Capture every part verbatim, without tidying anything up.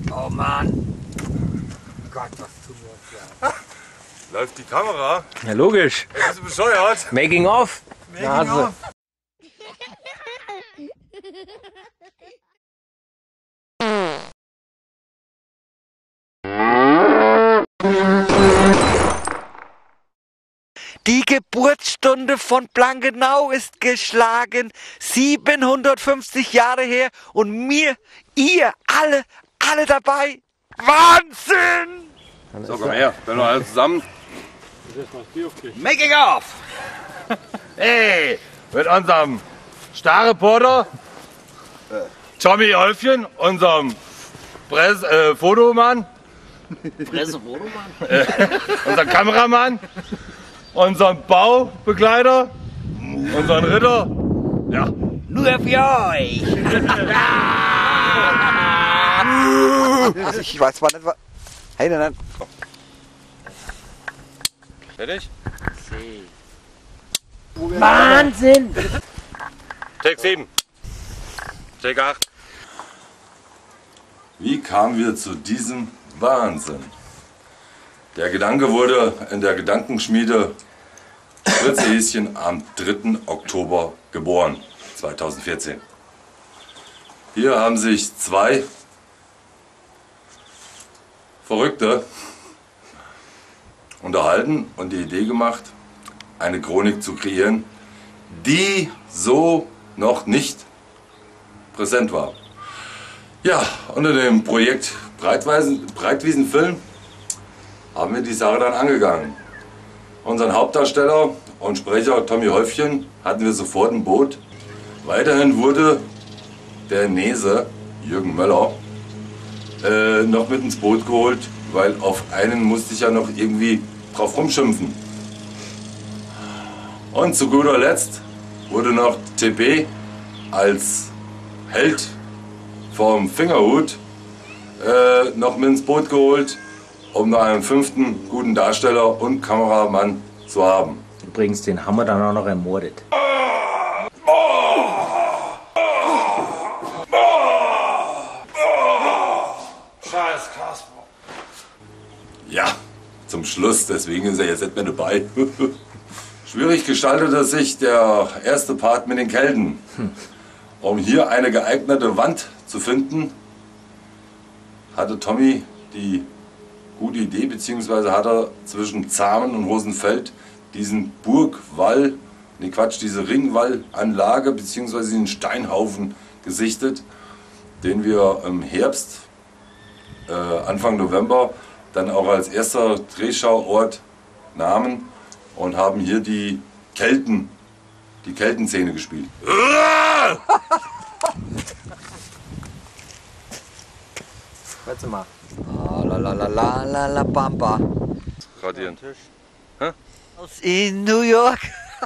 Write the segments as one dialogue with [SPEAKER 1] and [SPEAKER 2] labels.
[SPEAKER 1] Oh Mann. Gott, was tun wir uns da?
[SPEAKER 2] Läuft die Kamera?
[SPEAKER 3] Ja, logisch.
[SPEAKER 2] Ey, bist du bescheuert?
[SPEAKER 3] Making of.
[SPEAKER 1] Making
[SPEAKER 3] Nase.
[SPEAKER 1] of.
[SPEAKER 4] Die Geburtsstunde von Blankenau ist geschlagen, siebenhundertfünfzig Jahre her und mir, ihr, alle, alle dabei. Wahnsinn!
[SPEAKER 2] So, komm her, wenn wir alle zusammen.
[SPEAKER 1] Making of.
[SPEAKER 2] Hey, mit unserem Starreporter Tommy Häufchen, unserem Press, äh, Fotomann,
[SPEAKER 1] Pressefotomann.
[SPEAKER 2] äh, unserem Kameramann, unserem Baubegleiter, unseren Ritter. Ja.
[SPEAKER 1] Nur für euch.
[SPEAKER 4] Also ich weiß zwar nicht, was... Hey, nein, nein.
[SPEAKER 2] Fertig?
[SPEAKER 1] Wahnsinn.
[SPEAKER 2] Take sieben. Take acht.
[SPEAKER 5] Wie kamen wir zu diesem Wahnsinn? Der Gedanke wurde in der Gedankenschmiede Fritz Häschen am dritten Oktober geboren, zweitausendvierzehn. Hier haben sich zwei Verrückte unterhalten und die Idee gemacht, eine Chronik zu kreieren, die so noch nicht präsent war. Ja, unter dem Projekt Breitweisen, Breitwiesenfilm haben wir die Sache dann angegangen. Unseren Hauptdarsteller und Sprecher Tommy Häufchen hatten wir sofort im Boot. Weiterhin wurde der Nese, Jürgen Möller, äh, noch mit ins Boot geholt, weil auf einen musste ich ja noch irgendwie drauf rumschimpfen. Und zu guter Letzt wurde noch T P als Held vom Fingerhut äh, noch mit ins Boot geholt, um noch einen fünften guten Darsteller und Kameramann zu haben.
[SPEAKER 3] Übrigens, den haben wir dann auch noch ermordet.
[SPEAKER 2] Scheiß Kasper.
[SPEAKER 5] Ja, zum Schluss, deswegen ist er jetzt nicht mehr dabei. Schwierig gestaltete sich der erste Part mit den Kelten. Um hier eine geeignete Wand zu finden, hatte Tommy die gute Idee, beziehungsweise hat er zwischen Zamen und Rosenfeld diesen Burgwall, ne Quatsch, diese Ringwallanlage, beziehungsweise den Steinhaufen gesichtet, den wir im Herbst, äh, Anfang November, dann auch als erster Drehschauort nahmen und haben hier die Kelten, die Keltenszene gespielt.
[SPEAKER 3] Warte mal.
[SPEAKER 4] Ah, la la la la la la Bamba.
[SPEAKER 2] Radieren.
[SPEAKER 4] Aus in New York.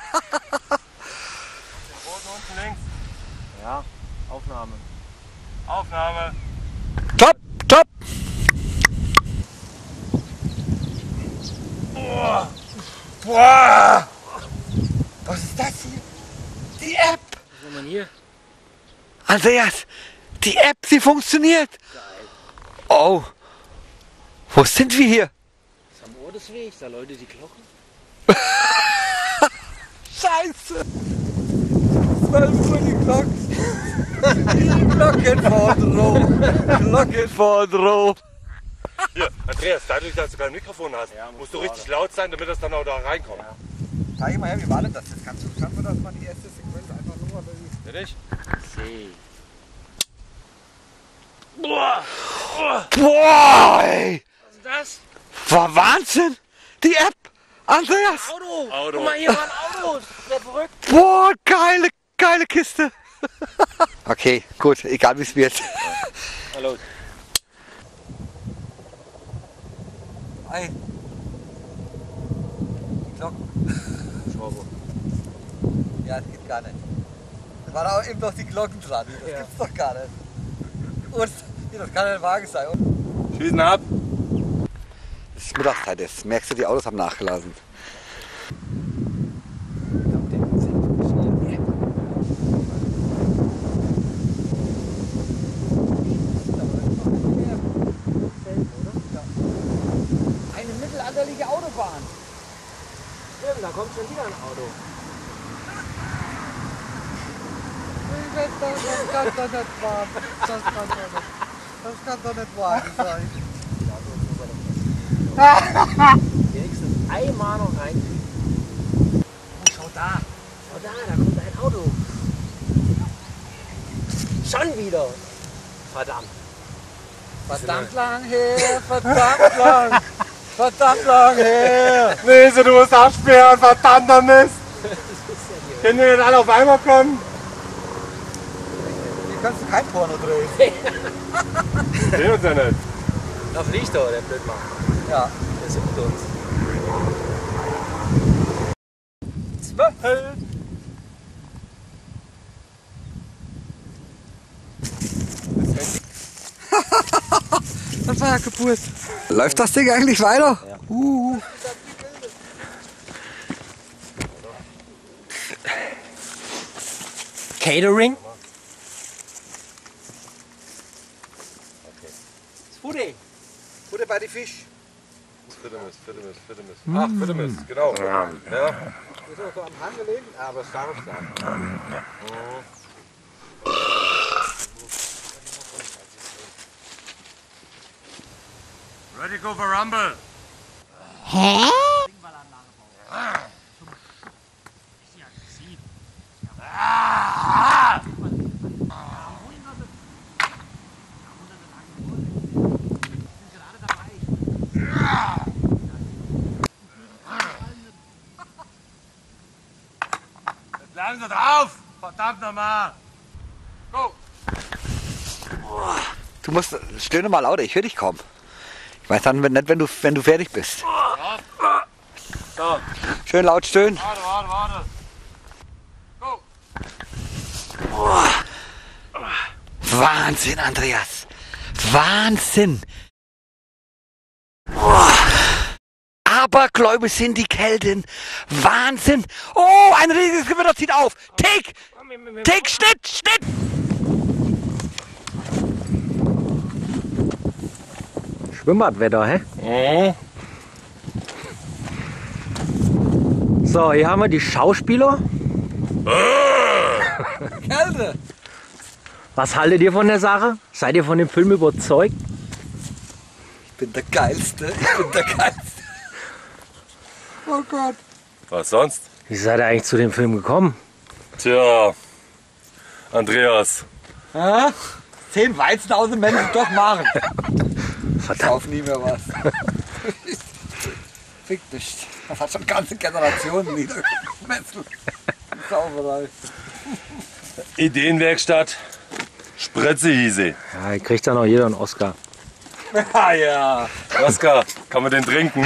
[SPEAKER 2] Unten links.
[SPEAKER 3] Ja, Aufnahme.
[SPEAKER 2] Aufnahme.
[SPEAKER 4] Top, top.
[SPEAKER 2] Boah!
[SPEAKER 4] Was ist das hier? Die App.
[SPEAKER 3] Was haben wir hier?
[SPEAKER 4] Andreas, die App, sie funktioniert. Oh, wo sind wir hier?
[SPEAKER 3] Das ist am Ordesweg, da läutet die Glocke.
[SPEAKER 4] Scheiße. zwölf Uhr die Glocken. Die Glocken von Rom. Glocken von Rom.
[SPEAKER 2] Hier, Andreas, dadurch, dass du kein Mikrofon hast,
[SPEAKER 3] Ja, muss
[SPEAKER 2] musst du
[SPEAKER 3] gerade.
[SPEAKER 2] richtig laut sein, damit das dann auch da reinkommt.
[SPEAKER 3] Ja.
[SPEAKER 4] Zeig mal her, wie war denn das jetzt? Kannst du schaffen, dass man die erste Sequenz einfach nur mal
[SPEAKER 2] Fertig?
[SPEAKER 3] Boah!
[SPEAKER 4] Boah, ey.
[SPEAKER 3] Was ist das?
[SPEAKER 4] War Wahnsinn. Die App. Andreas.
[SPEAKER 3] Auto!
[SPEAKER 2] Auto.
[SPEAKER 3] Guck mal, hier waren Autos! Wer verrückt?
[SPEAKER 4] Boah, geile, geile Kiste. Okay, gut, egal wie es wird.
[SPEAKER 3] Hallo.
[SPEAKER 4] Ein. Die Glocken.
[SPEAKER 3] Schraube.
[SPEAKER 4] Ja, das geht gar nicht. Da waren auch eben noch die Glocken dran. Das
[SPEAKER 3] Ja.
[SPEAKER 4] gibt's doch gar nicht. Und das kann nicht wahr sein.
[SPEAKER 2] Schießen ab.
[SPEAKER 4] Es ist Mittagszeit jetzt. Merkst du, die Autos haben nachgelassen.
[SPEAKER 3] Schon wieder ein Auto.
[SPEAKER 1] Das kann doch nicht wahr Das kann doch nicht, das kann doch nicht wahr sein.
[SPEAKER 3] Wenigstens einmal noch reinkriegen. Oh, schau da. Schau da, da kommt ein Auto. Schon wieder. Verdammt.
[SPEAKER 1] Verdammt lang her, verdammt lang. Verdammt lang her. Lese, du musst absperren, verdammter Mist. Können wir nicht alle auf einmal kommen? Hier kannst du kein Porno drehen.
[SPEAKER 2] Sehen uns ja nicht.
[SPEAKER 3] Da fliegt doch der Blödmann.
[SPEAKER 1] Ja.
[SPEAKER 3] Der ist mit uns.
[SPEAKER 1] Zwölf. Das war ja Geburt.
[SPEAKER 4] Läuft das Ding eigentlich weiter?
[SPEAKER 3] Ja.
[SPEAKER 4] Uh.
[SPEAKER 3] Catering. Fude.
[SPEAKER 1] Futter bei den Fisch.
[SPEAKER 2] Fittemis, Fittemis, Fittemis. Ach, Fittemis, genau. Ja.
[SPEAKER 1] Ist auch so am Hang gelegen, aber stark, stark.
[SPEAKER 2] Ready, go for Rumble. Bleiben Sie drauf! Verdammt nochmal! Go!
[SPEAKER 4] Du musst, stöhne mal lauter, ich höre dich kaum. Ich weiß dann nicht, wenn du, wenn du fertig bist.
[SPEAKER 2] So,
[SPEAKER 4] Schön laut stöhnen.
[SPEAKER 2] warte, warte, warte. Go!
[SPEAKER 4] Wahnsinn, Andreas. Wahnsinn. Abergläube sind die Kelten. Wahnsinn. Oh, ein riesiges Gewitter zieht auf. Tick, Tick, Schnitt, Schnitt.
[SPEAKER 3] Schwimmbadwetter, hä?
[SPEAKER 2] Mhm.
[SPEAKER 3] So, hier haben wir die Schauspieler.
[SPEAKER 1] Kälte.
[SPEAKER 3] Was haltet ihr von der Sache? Seid ihr von dem Film überzeugt?
[SPEAKER 4] Ich bin der Geilste. Ich bin der Geilste.
[SPEAKER 1] Oh Gott.
[SPEAKER 2] Was sonst?
[SPEAKER 3] Wie seid ihr eigentlich zu dem Film gekommen?
[SPEAKER 2] Tja, Andreas.
[SPEAKER 4] Ja? Zehn Weizen aus dem Menschen doch machen.
[SPEAKER 3] Verdammt.
[SPEAKER 4] Kauf nie mehr was. Fick dich. Das hat schon ganze Generationen niedergemessen. Sauberei.
[SPEAKER 2] Ideenwerkstatt. Spritze hieß sie.
[SPEAKER 3] Ja, hier kriegt dann auch jeder einen Oscar.
[SPEAKER 4] Ah ja.
[SPEAKER 2] Oskar, kann man den trinken?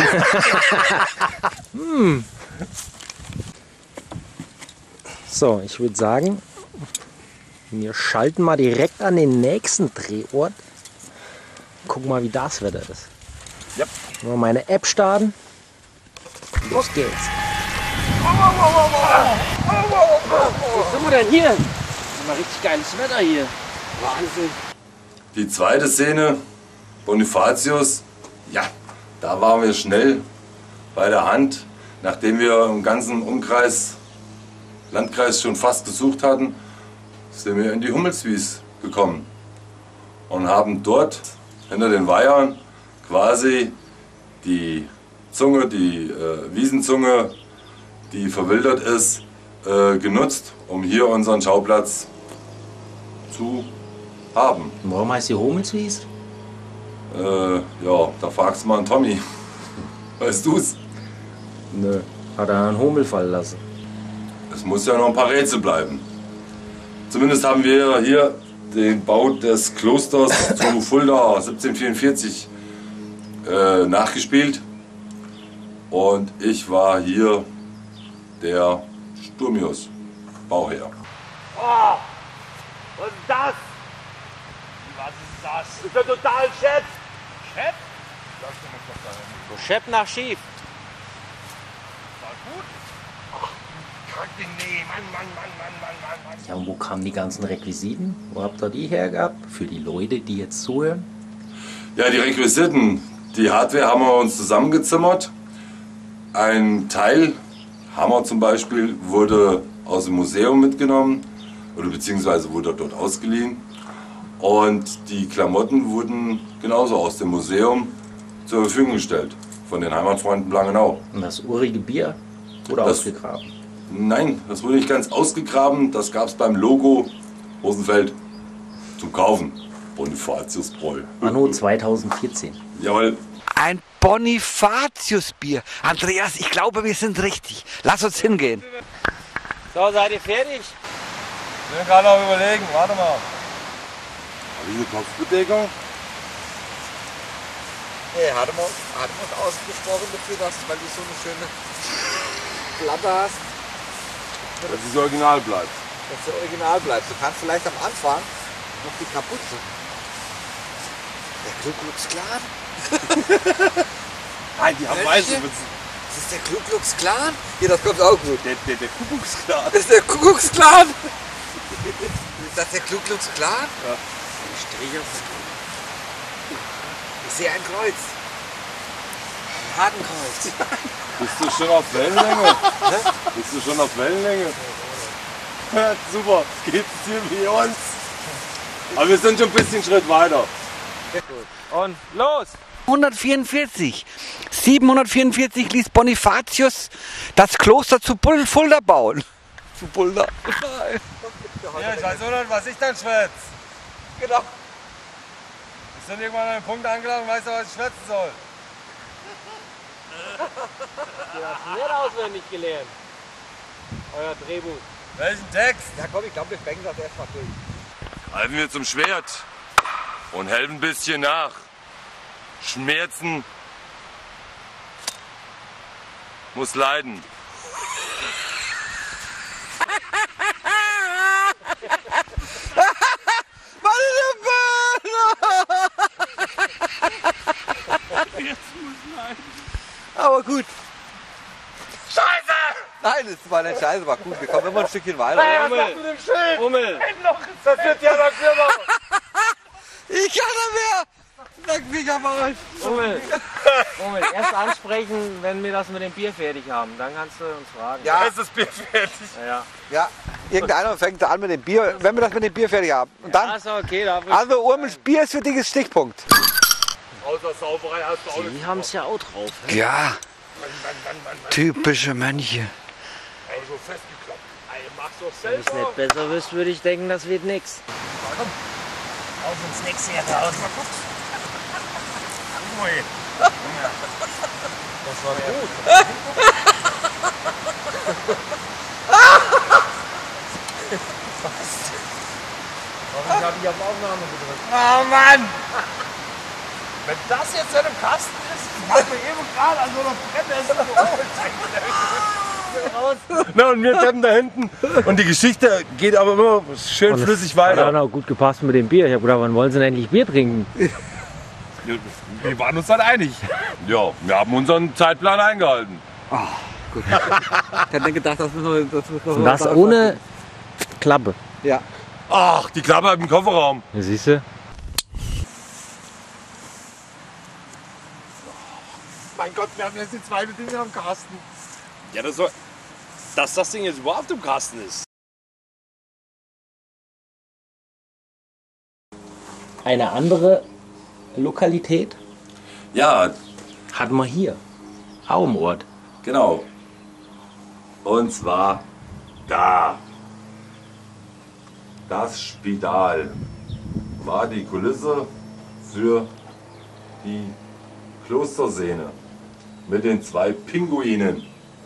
[SPEAKER 3] So, ich würde sagen, wir schalten mal direkt an den nächsten Drehort. Gucken mal, wie das Wetter ist.
[SPEAKER 2] Ja.
[SPEAKER 3] Mal meine App starten. Los geht's. Wo sind wir denn hier? Mal richtig geiles Wetter hier. Wahnsinn.
[SPEAKER 5] Die zweite Szene, Bonifatius, ja, da waren wir schnell bei der Hand. Nachdem wir im ganzen Umkreis, Landkreis schon fast gesucht hatten, sind wir in die Hummelswies gekommen und haben dort hinter den Weihern quasi die Zunge, die äh, Wiesenzunge, die verwildert ist, äh, genutzt, um hier unseren Schauplatz zu haben.
[SPEAKER 3] Warum heißt die Hummelswies?
[SPEAKER 5] Äh, ja, da fragst du mal einen Tommy. Weißt du's?
[SPEAKER 3] Nö, hat er einen Hummel fallen lassen.
[SPEAKER 5] Es muss ja noch ein paar Rätsel bleiben. Zumindest haben wir hier den Bau des Klosters zu Fulda siebzehnhundertvierundvierzig äh, nachgespielt. Und ich war hier der Sturmius, Bauherr.
[SPEAKER 2] Oh, was ist das? Was ist das? Das ist ja total Shit. Shit? Das muss doch sein.
[SPEAKER 3] Schepp nach schief.
[SPEAKER 2] War gut. Ach, kack den nee, Mann, Mann, Mann, Mann, Mann, Mann, Mann.
[SPEAKER 3] Ja, und wo kamen die ganzen Requisiten? Wo habt ihr die her gehabt? Für die Leute, die jetzt zuhören?
[SPEAKER 5] Ja, die Requisiten, die Hardware haben wir uns zusammengezimmert. Ein Teil Hammer zum Beispiel wurde aus dem Museum mitgenommen oder beziehungsweise wurde dort ausgeliehen. Und die Klamotten wurden genauso aus dem Museum zur Verfügung gestellt von den Heimatfreunden Blangenau.
[SPEAKER 3] Und das urige Bier wurde
[SPEAKER 5] Das-
[SPEAKER 3] ausgegraben.
[SPEAKER 5] Nein, das wurde nicht ganz ausgegraben. Das gab es beim Logo Rosenfeld zum Kaufen. Bonifatiusbräu.
[SPEAKER 3] Anno zweitausendvierzehn.
[SPEAKER 5] Jawohl.
[SPEAKER 4] Ein Bonifatius-Bier. Andreas, ich glaube, wir sind richtig. Lass uns hingehen.
[SPEAKER 1] So, seid ihr fertig? Ich bin gerade noch überlegen, warte mal.
[SPEAKER 5] Habe ich eine Kopfbedeckung?
[SPEAKER 6] Nee, hatte man, hatte man ausgesprochen dafür, dass, weil du so eine schöne Platte hast,
[SPEAKER 5] Dass es original bleibt.
[SPEAKER 6] dass du original bleibst. Du kannst vielleicht am Anfang noch die Kapuze. Der Ku Klux Klan?
[SPEAKER 1] Nein, die haben
[SPEAKER 6] weiße
[SPEAKER 1] Mützen.
[SPEAKER 6] Das ist der Ku Klux Klan? Hier, das kommt auch gut.
[SPEAKER 1] Der, der, der Kuckucksklan.
[SPEAKER 6] Das ist der Ku Klux Klan! Ist das der Ku Klux Klan?
[SPEAKER 1] Ja.
[SPEAKER 6] Ich stehe auf. Ich sehe ein Kreuz. Ein Hakenkreuz.
[SPEAKER 1] Bist du schon auf Wellenlänge? Bist du schon auf Wellenlänge? Ja, super, geht's dir wie uns. Aber wir sind schon ein bisschen Schritt weiter. Und los!
[SPEAKER 4] siebenhundertvierundvierzig. siebenhundertvierundvierzig ließ Bonifatius das Kloster zu Bul- Fulda bauen. Zu Fulda.
[SPEAKER 1] Ja, ich weiß nur noch, was ich dann schwätze.
[SPEAKER 6] Genau.
[SPEAKER 1] Wir sind irgendwann an einem Punkt angelangt und weißt du, was ich schwätzen soll.
[SPEAKER 7] Du hast nicht auswendig gelernt. Euer Drehbuch.
[SPEAKER 1] Welchen Text?
[SPEAKER 6] Ja komm, ich glaube, wir sprechen das erstmal durch.
[SPEAKER 5] Greifen wir zum Schwert und helfen ein bisschen nach. Schmerzen muss leiden.
[SPEAKER 6] Aber gut. Scheiße! Nein, das war nicht scheiße, war gut. Wir kommen immer ein Stückchen weiter.
[SPEAKER 7] Hummel! Hummel!
[SPEAKER 1] Das wird ja noch schlimmer.
[SPEAKER 6] Ich kann nicht mehr! Sag mich aber euch.
[SPEAKER 7] Hummel! Hummel, erst ansprechen, wenn wir das mit dem Bier fertig haben. Dann kannst du uns fragen.
[SPEAKER 6] Ja,
[SPEAKER 1] Ist das Bier fertig?
[SPEAKER 7] Ja.
[SPEAKER 6] ja. Irgendeiner fängt an mit dem Bier, wenn wir das mit dem Bier fertig haben. Und dann,
[SPEAKER 7] Also okay, da
[SPEAKER 6] also Urmels Bier ist für dich ein Stichpunkt.
[SPEAKER 1] Außer Sauferei hast du auch
[SPEAKER 7] Die haben es ja auch drauf.
[SPEAKER 4] Ja, typische Mönche.
[SPEAKER 1] so festgeklappt. Ey, mach's doch
[SPEAKER 7] Wenn ich
[SPEAKER 1] selber.
[SPEAKER 7] nicht besser wüsste, würde ich denken, das wird nix.
[SPEAKER 1] Auf uns nichts hier draußen. Mal gucken. Das war gut.
[SPEAKER 7] Ich habe dich auf Aufnahme gedrückt.
[SPEAKER 1] Oh Mann! Wenn das jetzt in einem Kasten ist, ich hab mir eben gerade an so einer Brennessel. Na und wir tippen da hinten. Und die Geschichte geht aber immer schön
[SPEAKER 3] Und
[SPEAKER 1] flüssig
[SPEAKER 3] Hat
[SPEAKER 1] weiter.
[SPEAKER 3] auch noch gut gepasst mit dem Bier. Ich habe gedacht, wann wollen sie denn endlich Bier trinken?
[SPEAKER 1] Wir waren uns dann einig.
[SPEAKER 5] Ja, wir haben unseren Zeitplan eingehalten.
[SPEAKER 6] Ich hätte gedacht, das müssen wir, das müssen wir
[SPEAKER 3] Und das ohne Klappe.
[SPEAKER 6] Ja.
[SPEAKER 5] Ach, die Klappe im Kofferraum.
[SPEAKER 3] Ja, siehst du?
[SPEAKER 1] Mein Gott, wir haben jetzt die zweite Dinge am Kasten.
[SPEAKER 2] Ja, das soll, dass das Ding jetzt überhaupt im Kasten ist.
[SPEAKER 3] Eine andere Lokalität
[SPEAKER 5] Ja,
[SPEAKER 3] hatten wir hier. Auch im Ort.
[SPEAKER 5] genau. Und zwar da. Das Spital war die Kulisse für die Klosterszene mit den zwei Pinguinen.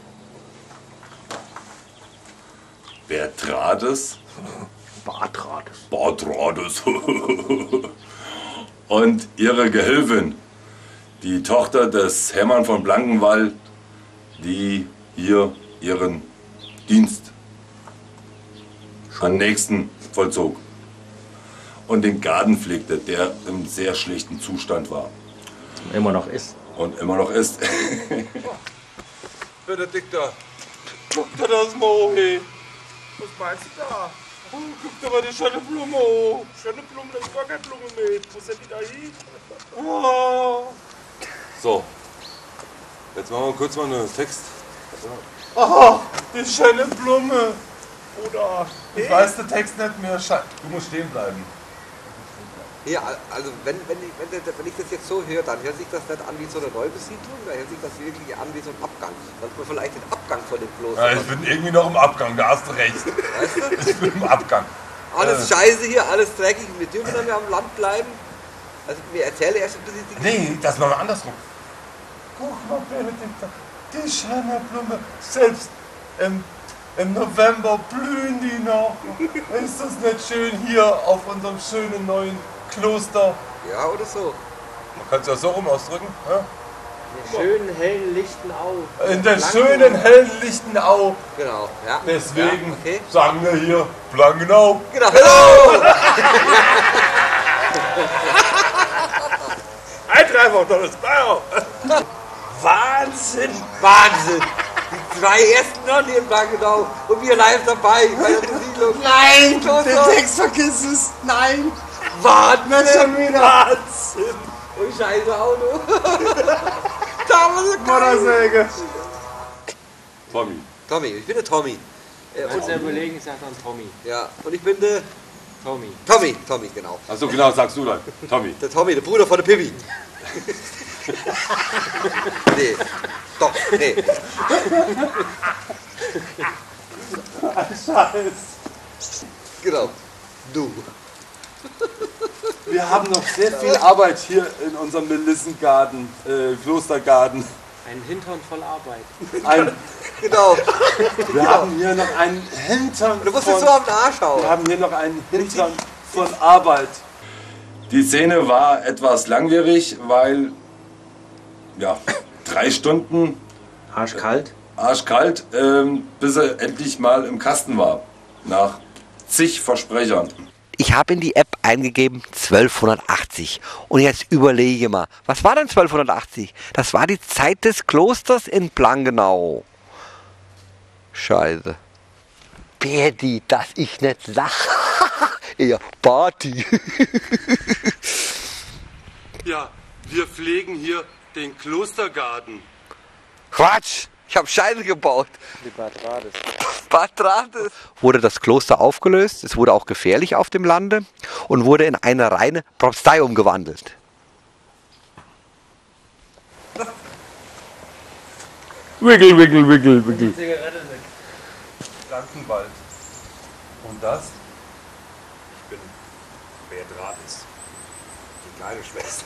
[SPEAKER 5] Wer trat es?
[SPEAKER 3] Bartrades.
[SPEAKER 5] Bartrades. Und ihre Gehilfin, die Tochter des Hermann von Blankenwald, die hier ihren Dienst an Nächsten vollzog und den Garten pflegte, der im sehr schlechten Zustand war
[SPEAKER 3] Immer noch ist.
[SPEAKER 5] und immer noch ist.
[SPEAKER 1] Benedikter, guck dir das mal an. Hey. Was meinst du da? Oh, guck dir mal die schöne Blume an. Schöne Blume, da ist gar keine Blume mit. Wo sind die da hin? Oh.
[SPEAKER 5] So, jetzt machen wir kurz mal einen Text.
[SPEAKER 1] Oh, die schöne Blume. Oder, ich weiß den Text nicht mehr. Du musst stehen bleiben.
[SPEAKER 6] Ja, also wenn, wenn, ich, wenn, wenn ich das jetzt so höre, dann hört sich das nicht an wie so eine Neubesiedlung, da hört sich das wirklich an wie so ein Abgang. Dass man vielleicht den Abgang von dem Kloster.
[SPEAKER 1] Ja, ich bin irgendwie noch im Abgang, da hast du recht.
[SPEAKER 6] Weißt du?
[SPEAKER 1] Ich bin im Abgang.
[SPEAKER 6] Alles scheiße hier, alles dreckig, wir dürfen dann mehr am Land bleiben. Also mir erzähle erst ein bisschen die
[SPEAKER 1] Nee, das machen wir andersrum. Guck mal, Benedikta, die schöne Blume, selbst im, im November blühen die noch. Ist das nicht schön hier auf unserem schönen neuen Kloster?
[SPEAKER 6] Ja, oder so.
[SPEAKER 1] Man kann es ja so rum ausdrücken. Ja?
[SPEAKER 7] In der schönen, hellen Lichtenau.
[SPEAKER 1] In der schönen, hellen Lichtenau.
[SPEAKER 6] Genau, ja.
[SPEAKER 1] Deswegen
[SPEAKER 6] ja, okay.
[SPEAKER 1] sagen wir hier Blankenau.
[SPEAKER 6] Genau, hello!
[SPEAKER 2] Eintreiber, das Bayer. Wahnsinn.
[SPEAKER 6] Wahnsinn! Die zwei ersten noch hier in Blankenau und wir live dabei bei der Besiedlung.
[SPEAKER 1] Nein,
[SPEAKER 6] Kloster.
[SPEAKER 1] den Text vergiss es. Nein.
[SPEAKER 6] Wahnsinn!
[SPEAKER 2] Wahnsinn.
[SPEAKER 6] Und scheiße Auto. Damals
[SPEAKER 1] Muttersäge. Tommy.
[SPEAKER 6] Tommy, ich bin der Tommy. Äh, und,
[SPEAKER 7] Unser Überlegen sagt dann Tommy.
[SPEAKER 6] ja, und ich bin der
[SPEAKER 7] Tommy.
[SPEAKER 6] Tommy, Tommy, genau.
[SPEAKER 1] Achso, genau, sagst du dann. Tommy.
[SPEAKER 6] Der Tommy, der Bruder von der Pippi. Nee, doch, nee.
[SPEAKER 1] Scheiß.
[SPEAKER 6] Genau. Du.
[SPEAKER 1] Wir haben noch sehr viel Arbeit hier in unserem Melissengarten, äh, Klostergarten.
[SPEAKER 7] Ein Hintern voll Arbeit.
[SPEAKER 1] Ein,
[SPEAKER 6] Genau.
[SPEAKER 1] wir haben hier noch einen Hintern
[SPEAKER 6] Du musst
[SPEAKER 1] von,
[SPEAKER 6] jetzt so auf den Arsch hauen.
[SPEAKER 1] wir haben hier noch einen Hintern von Arbeit.
[SPEAKER 5] Die Szene war etwas langwierig, weil ja, drei Stunden
[SPEAKER 3] Arschkalt.
[SPEAKER 5] arschkalt, ähm, bis er endlich mal im Kasten war. Nach zig Versprechern.
[SPEAKER 4] Ich habe in die App eingegeben zwölfhundertachtzig und jetzt überlege mal, was war denn zwölfhundertachtzig? Das war die Zeit des Klosters in Blankenau. Scheiße. Berdi, dass ich nicht sag. Eher Party.
[SPEAKER 1] Ja, wir pflegen hier den Klostergarten.
[SPEAKER 4] Quatsch, ich habe Scheiße gebaut.
[SPEAKER 7] Die Bad Rades.
[SPEAKER 4] Bad Rades. Wurde das Kloster aufgelöst, es wurde auch gefährlich auf dem Lande und wurde in eine reine Propstei umgewandelt.
[SPEAKER 1] Wickel, wickel, wickel, wickel.
[SPEAKER 7] Zigarette weg.
[SPEAKER 1] Blankenwald. Und das?
[SPEAKER 2] Ich bin Beatrice.
[SPEAKER 6] Die kleine Schwester.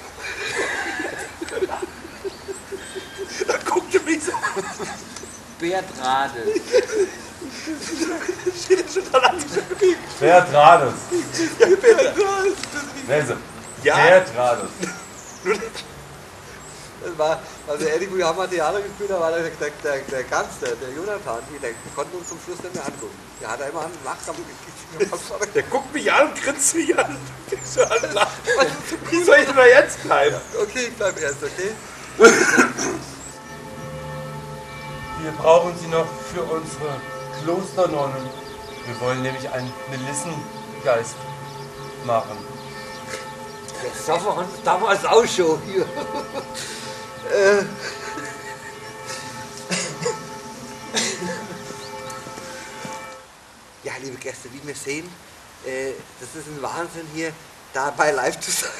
[SPEAKER 2] Da guckt ihr mich so.
[SPEAKER 7] Bert Rades.
[SPEAKER 2] Steht schon dran an dieser Bewegung.
[SPEAKER 1] Beatrice.
[SPEAKER 2] Ja, Beatrice.
[SPEAKER 1] Lese.
[SPEAKER 2] Ja.
[SPEAKER 1] Beatrice.
[SPEAKER 6] Das war, also ehrlich, wir haben Theater gespielt, da war der, der, der, der Kanzler, der Jonathan, der konnte uns zum Schluss nicht mehr angucken. Der hat immer einen Lachkampf gekriegt.
[SPEAKER 2] Der guckt mich an und grinst mich an. So alle lachen. Wie soll ich denn da jetzt bleiben?
[SPEAKER 6] Okay, ich bleib erst, okay?
[SPEAKER 1] Wir brauchen sie noch für unsere Klosternonnen. Wir wollen nämlich einen Melissengeist machen.
[SPEAKER 6] Jetzt darf man damals auch schon hier. äh. Ja, liebe Gäste, wie wir sehen, äh, das ist ein Wahnsinn hier, dabei live zu sein.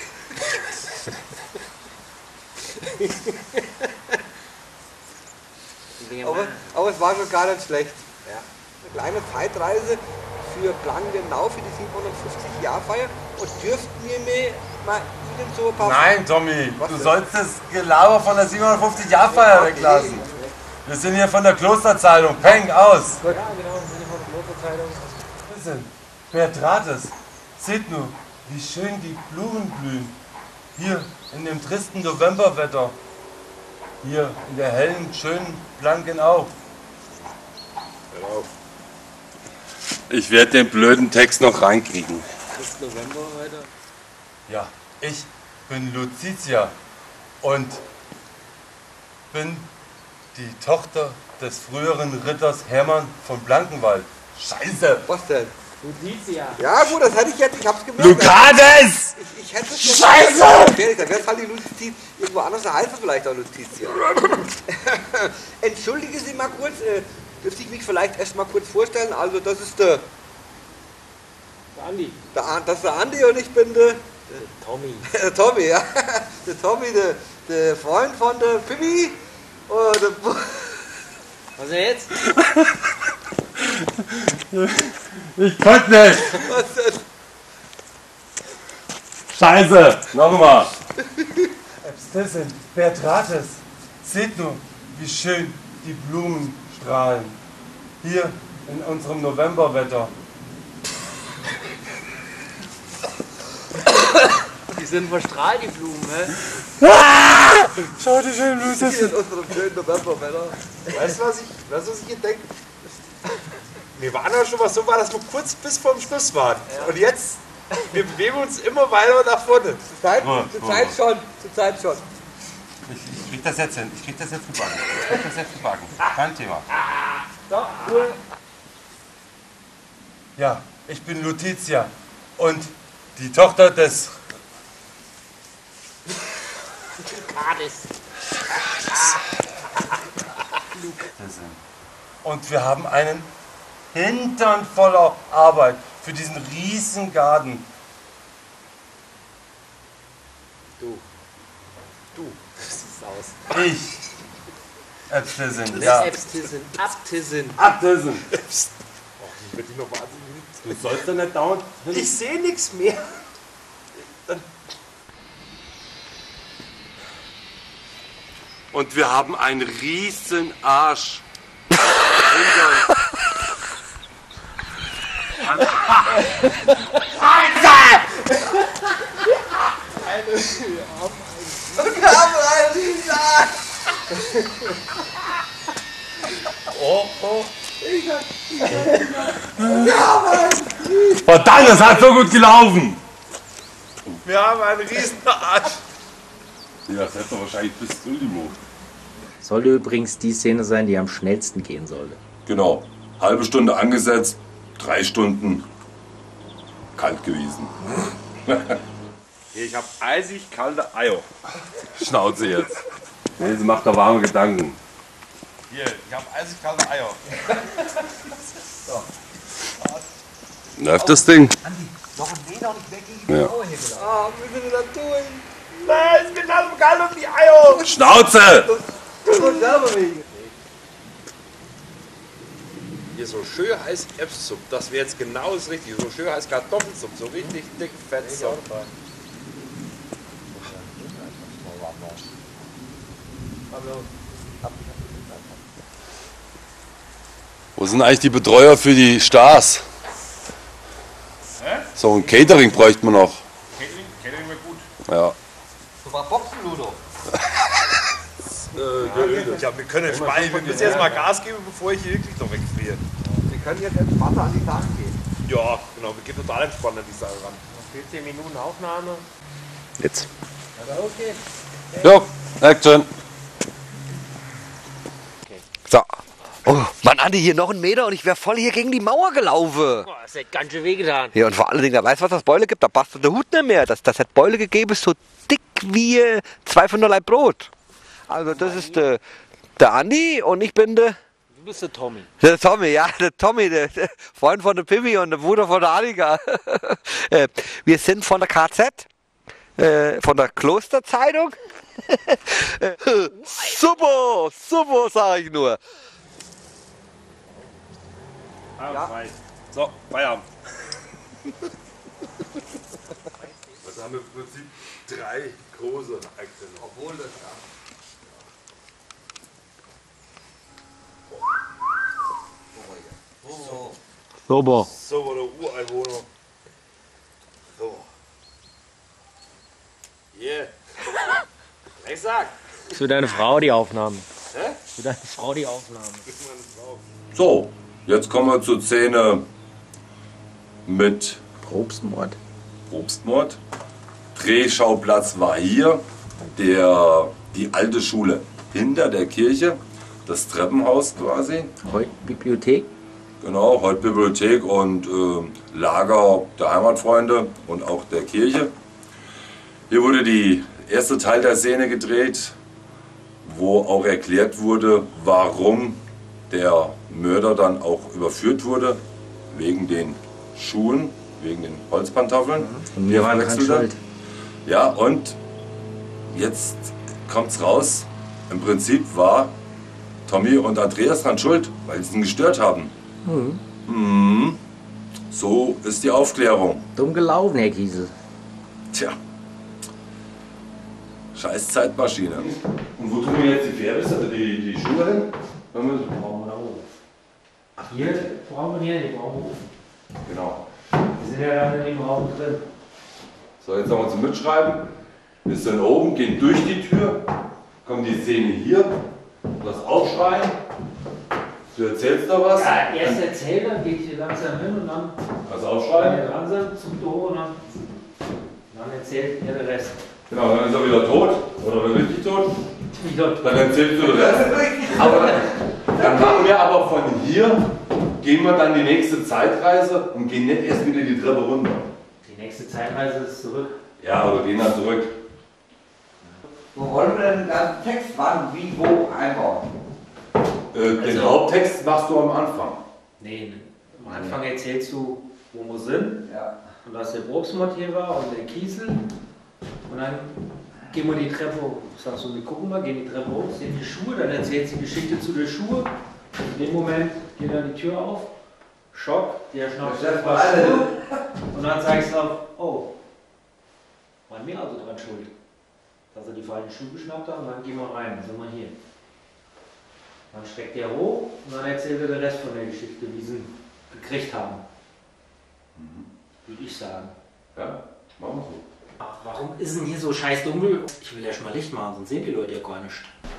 [SPEAKER 6] aber, aber es war schon gar nicht schlecht. Ja. Eine kleine Zeitreise für Blankenau für die siebenhundertfünfzig-Jahr-Feier und dürften wir mir mal Ihnen so ein paar...
[SPEAKER 1] Nein, Tommy,
[SPEAKER 6] Was
[SPEAKER 1] du
[SPEAKER 6] denn?
[SPEAKER 1] sollst das Gelaber von der siebenhundertfünfzig-Jahr-Feier
[SPEAKER 6] Okay.
[SPEAKER 1] weglassen. Wir sind hier von der Klosterzeitung. Peng, aus!
[SPEAKER 7] Ja, genau, wir sind von der Motorzeitung.
[SPEAKER 1] Listen, Beatrice, seht nur, wie schön die Blumen blühen. Hier in dem tristen Novemberwetter. Hier in der hellen, schönen Blankenau. Ich werde den blöden Text noch reinkriegen.
[SPEAKER 7] Bis November weiter.
[SPEAKER 1] Ja, ich bin Luzitia und bin die Tochter des früheren Ritters Hermann von Blankenwald. Scheiße!
[SPEAKER 6] Was denn?
[SPEAKER 7] Lucia.
[SPEAKER 6] Ja gut, das hätte ich jetzt, ich hab's gemerkt.
[SPEAKER 1] Lukades!
[SPEAKER 6] Ich, ich hätte es schon...
[SPEAKER 1] Scheiße!
[SPEAKER 6] Dann wäre es halt die Luzitia. Irgendwo anders heißt es vielleicht auch Luzitia. Entschuldige Sie mal kurz, äh, dürfte ich mich vielleicht erstmal kurz vorstellen. Also das ist der,
[SPEAKER 7] Der Andi.
[SPEAKER 6] der, An- das ist der Andi und ich bin der,
[SPEAKER 7] Tommy.
[SPEAKER 6] der Tommy, ja. Der Tommy, der, der Freund von der Pippi. Und der Bu-
[SPEAKER 7] Was denn jetzt?
[SPEAKER 1] Ich konnte nicht!
[SPEAKER 6] Was denn?
[SPEAKER 1] Scheiße! Nochmal!
[SPEAKER 8] Äbstissin, Beatrates, seht nur, wie schön die Blumen strahlen. Hier in unserem Novemberwetter.
[SPEAKER 7] Die sind verstrahlt, die Blumen, hä?
[SPEAKER 8] Schau dir schön, Luis.
[SPEAKER 6] Hier in unserem schönen Novemberwetter.
[SPEAKER 2] Weißt du, was ich, weißt, du, was ich hier denke? Wir waren ja schon mal so weit, dass wir kurz bis vorm Schluss waren. Und jetzt, wir bewegen uns immer weiter nach vorne.
[SPEAKER 6] Zur Zeit, zur Zeit schon, zur Zeit schon.
[SPEAKER 8] Ich, ich krieg das jetzt hin. Ich krieg das jetzt gebacken. Ich krieg das jetzt gebacken. Kein Thema.
[SPEAKER 7] So, Ruhe.
[SPEAKER 8] Ja, ich bin Lutetia und die Tochter des... Und wir haben einen Hintern voller Arbeit für diesen riesen Garten.
[SPEAKER 6] Du. Du. Das sieht aus.
[SPEAKER 8] Ich. Äbstissin, ja.
[SPEAKER 6] Äbstissin, Abtissin.
[SPEAKER 8] Äbstissin.
[SPEAKER 2] Ich werde dich noch wahnsinnig.
[SPEAKER 8] Du sollst doch nicht dauernd...
[SPEAKER 2] Ich sehe nichts mehr.
[SPEAKER 1] Und wir haben einen riesen Arsch.
[SPEAKER 6] Und wir haben einen riesen Arsch.
[SPEAKER 2] Oh, oh.
[SPEAKER 1] Verdammt, das hat so gut gelaufen!
[SPEAKER 2] Wir haben einen riesen Arsch.
[SPEAKER 1] Ja, das hätte wahrscheinlich bis zu Ultimo.
[SPEAKER 3] Sollte übrigens die Szene sein, die am schnellsten gehen sollte.
[SPEAKER 5] Genau. Halbe Stunde angesetzt, drei Stunden kalt gewesen.
[SPEAKER 2] Ich habe eisig kalte Eier.
[SPEAKER 1] Schnauze jetzt. Nee, sie macht da warme Gedanken.
[SPEAKER 2] Hier, ich habe eisig kalte Eier.
[SPEAKER 1] Läuft das Ding?
[SPEAKER 6] Noch ein Meter und ich weg gegen die
[SPEAKER 1] Ja.
[SPEAKER 6] Mauer hier gelaufen. Ah, wir sind da durch.
[SPEAKER 2] Nein, es wird alles kalt um die Eier.
[SPEAKER 1] Schnauze!
[SPEAKER 6] Und selber wegen.
[SPEAKER 2] Hier so schön heiß Erbssuppe, das wäre jetzt genau das Richtige. So schön heiß Kartoffelsuppe, so richtig dick, fett Suppe.
[SPEAKER 1] Wo sind eigentlich die Betreuer für die Stars?
[SPEAKER 2] Hä?
[SPEAKER 1] So ein Catering bräuchte man noch.
[SPEAKER 2] Catering, Catering wäre gut.
[SPEAKER 1] Ja.
[SPEAKER 6] So war Boxen, Ludo.
[SPEAKER 2] Äh, ja, wir können entspannen. Wir müssen jetzt mal Gas geben, bevor ich hier wirklich noch wegfriere.
[SPEAKER 6] Wir können jetzt entspannter an die Sachen gehen.
[SPEAKER 2] Ja, genau. Wir gehen total entspannt an die Sache ran.
[SPEAKER 7] vierzehn Minuten Aufnahme.
[SPEAKER 1] Jetzt.
[SPEAKER 6] Okay.
[SPEAKER 1] Jo, Action.
[SPEAKER 4] So. Oh, Mann, Andi, hier noch einen Meter und ich wäre voll hier gegen die Mauer gelaufen.
[SPEAKER 7] Boah, das hat ganz schön wehgetan.
[SPEAKER 4] Ja, und vor allen Dingen, da weißt du, was das Beule gibt? Da passt der Hut nicht mehr. Das, das hat Beule gegeben, ist so dick wie äh, zwei Pfund Leib Brot. Also das ist der, der Andi und ich bin der,
[SPEAKER 7] Du bist der Tommy.
[SPEAKER 4] der Tommy, ja, der Tommy, der, der Freund von der Pippi und der Bruder von der Annika. Äh, Wir sind von der K Z, äh, von der Klosterzeitung. Äh, super, super, sage ich nur.
[SPEAKER 2] Ja. So, Feierabend.
[SPEAKER 1] Das haben wir im Prinzip drei große Akten.
[SPEAKER 6] Obwohl das
[SPEAKER 3] Super.
[SPEAKER 2] So, war der Ureinwohner. So. Yeah. Ich sag.
[SPEAKER 7] Ist für deine Frau die Aufnahme.
[SPEAKER 2] Hä?
[SPEAKER 7] Für deine Frau die Aufnahme.
[SPEAKER 5] So, jetzt kommen wir zur Szene mit
[SPEAKER 3] Probstmord.
[SPEAKER 5] Obstmord. Drehschauplatz war hier, der, die alte Schule hinter der Kirche, das Treppenhaus quasi.
[SPEAKER 3] Heute Bibliothek.
[SPEAKER 5] Genau, heute Bibliothek und äh, Lager der Heimatfreunde und auch der Kirche. Hier wurde die erste Teil der Szene gedreht, wo auch erklärt wurde, warum der Mörder dann auch überführt wurde, wegen den Schuhen, wegen den Holzpantoffeln.
[SPEAKER 3] Und wir waren dran schuld.
[SPEAKER 5] Ja, und jetzt kommt's raus, im Prinzip war Tommy und Andreas dran schuld, weil sie ihn gestört haben.
[SPEAKER 3] Mhm.
[SPEAKER 5] Mhm. So ist die Aufklärung.
[SPEAKER 3] Dumm gelaufen, Herr Kiesel.
[SPEAKER 5] Tja. Scheiß Zeitmaschine.
[SPEAKER 1] Und wo tun wir jetzt die Pferde, also die, die Schuhe hin? Wenn wir
[SPEAKER 7] Brauchen wir da oben. Hier brauchen wir hier, die brauchen wir oben.
[SPEAKER 5] Genau.
[SPEAKER 7] Wir sind ja dann in dem Raum drin.
[SPEAKER 5] So, jetzt nochmal zum Mitschreiben. Wir sind oben, gehen durch die Tür, kommen die Szene hier, das Aufschreien. Du erzählst da was?
[SPEAKER 7] Ja, erst erzählen, dann geht hier langsam hin und dann
[SPEAKER 5] Das
[SPEAKER 7] wenn
[SPEAKER 5] Aufschreien?
[SPEAKER 7] wir dran sind zum Tor und dann, dann erzählt ihr den Rest.
[SPEAKER 5] Genau, dann ist er wieder tot. Oder wenn richtig tot.
[SPEAKER 7] Wieder.
[SPEAKER 5] Dann erzählst du den Rest. Aber dann, dann machen wir aber von hier, gehen wir dann die nächste Zeitreise und gehen nicht erst wieder die Treppe runter.
[SPEAKER 7] Die nächste Zeitreise ist zurück.
[SPEAKER 5] Ja, aber gehen dann zurück.
[SPEAKER 6] Wo wollen wir denn den ganzen Text wann, wie, wo einbauen?
[SPEAKER 5] Äh, den
[SPEAKER 7] Also-
[SPEAKER 5] Haupttext machst du am Anfang.
[SPEAKER 7] Nee, am Anfang erzählst du, wo wir sind.
[SPEAKER 6] Ja.
[SPEAKER 7] Und dass der Probstmotiv war und der Kiesel. Und dann gehen wir die Treppe hoch. Sagst du, wir gucken mal, gehen die Treppe hoch, sehen die Schuhe, dann erzählst du die Geschichte zu den Schuhen. In dem Moment geht dann die Tür auf. Schock, der schnappt
[SPEAKER 6] Das
[SPEAKER 7] ein
[SPEAKER 6] ist
[SPEAKER 7] paar
[SPEAKER 6] alle.
[SPEAKER 7] Schuhe. Und dann sagst du, oh, waren wir also dran schuld. Dass er die falschen Schuhe geschnappt hat und dann gehen wir rein, dann sind wir hier. Dann streckt er hoch und dann erzählt er den Rest von der Geschichte, wie sie ihn gekriegt haben. Würde ich sagen.
[SPEAKER 5] Ja, machen wir so.
[SPEAKER 7] Ach, warum ist denn hier so scheiß dunkel? Ich will ja schon mal Licht machen, sonst sehen die Leute ja gar nicht.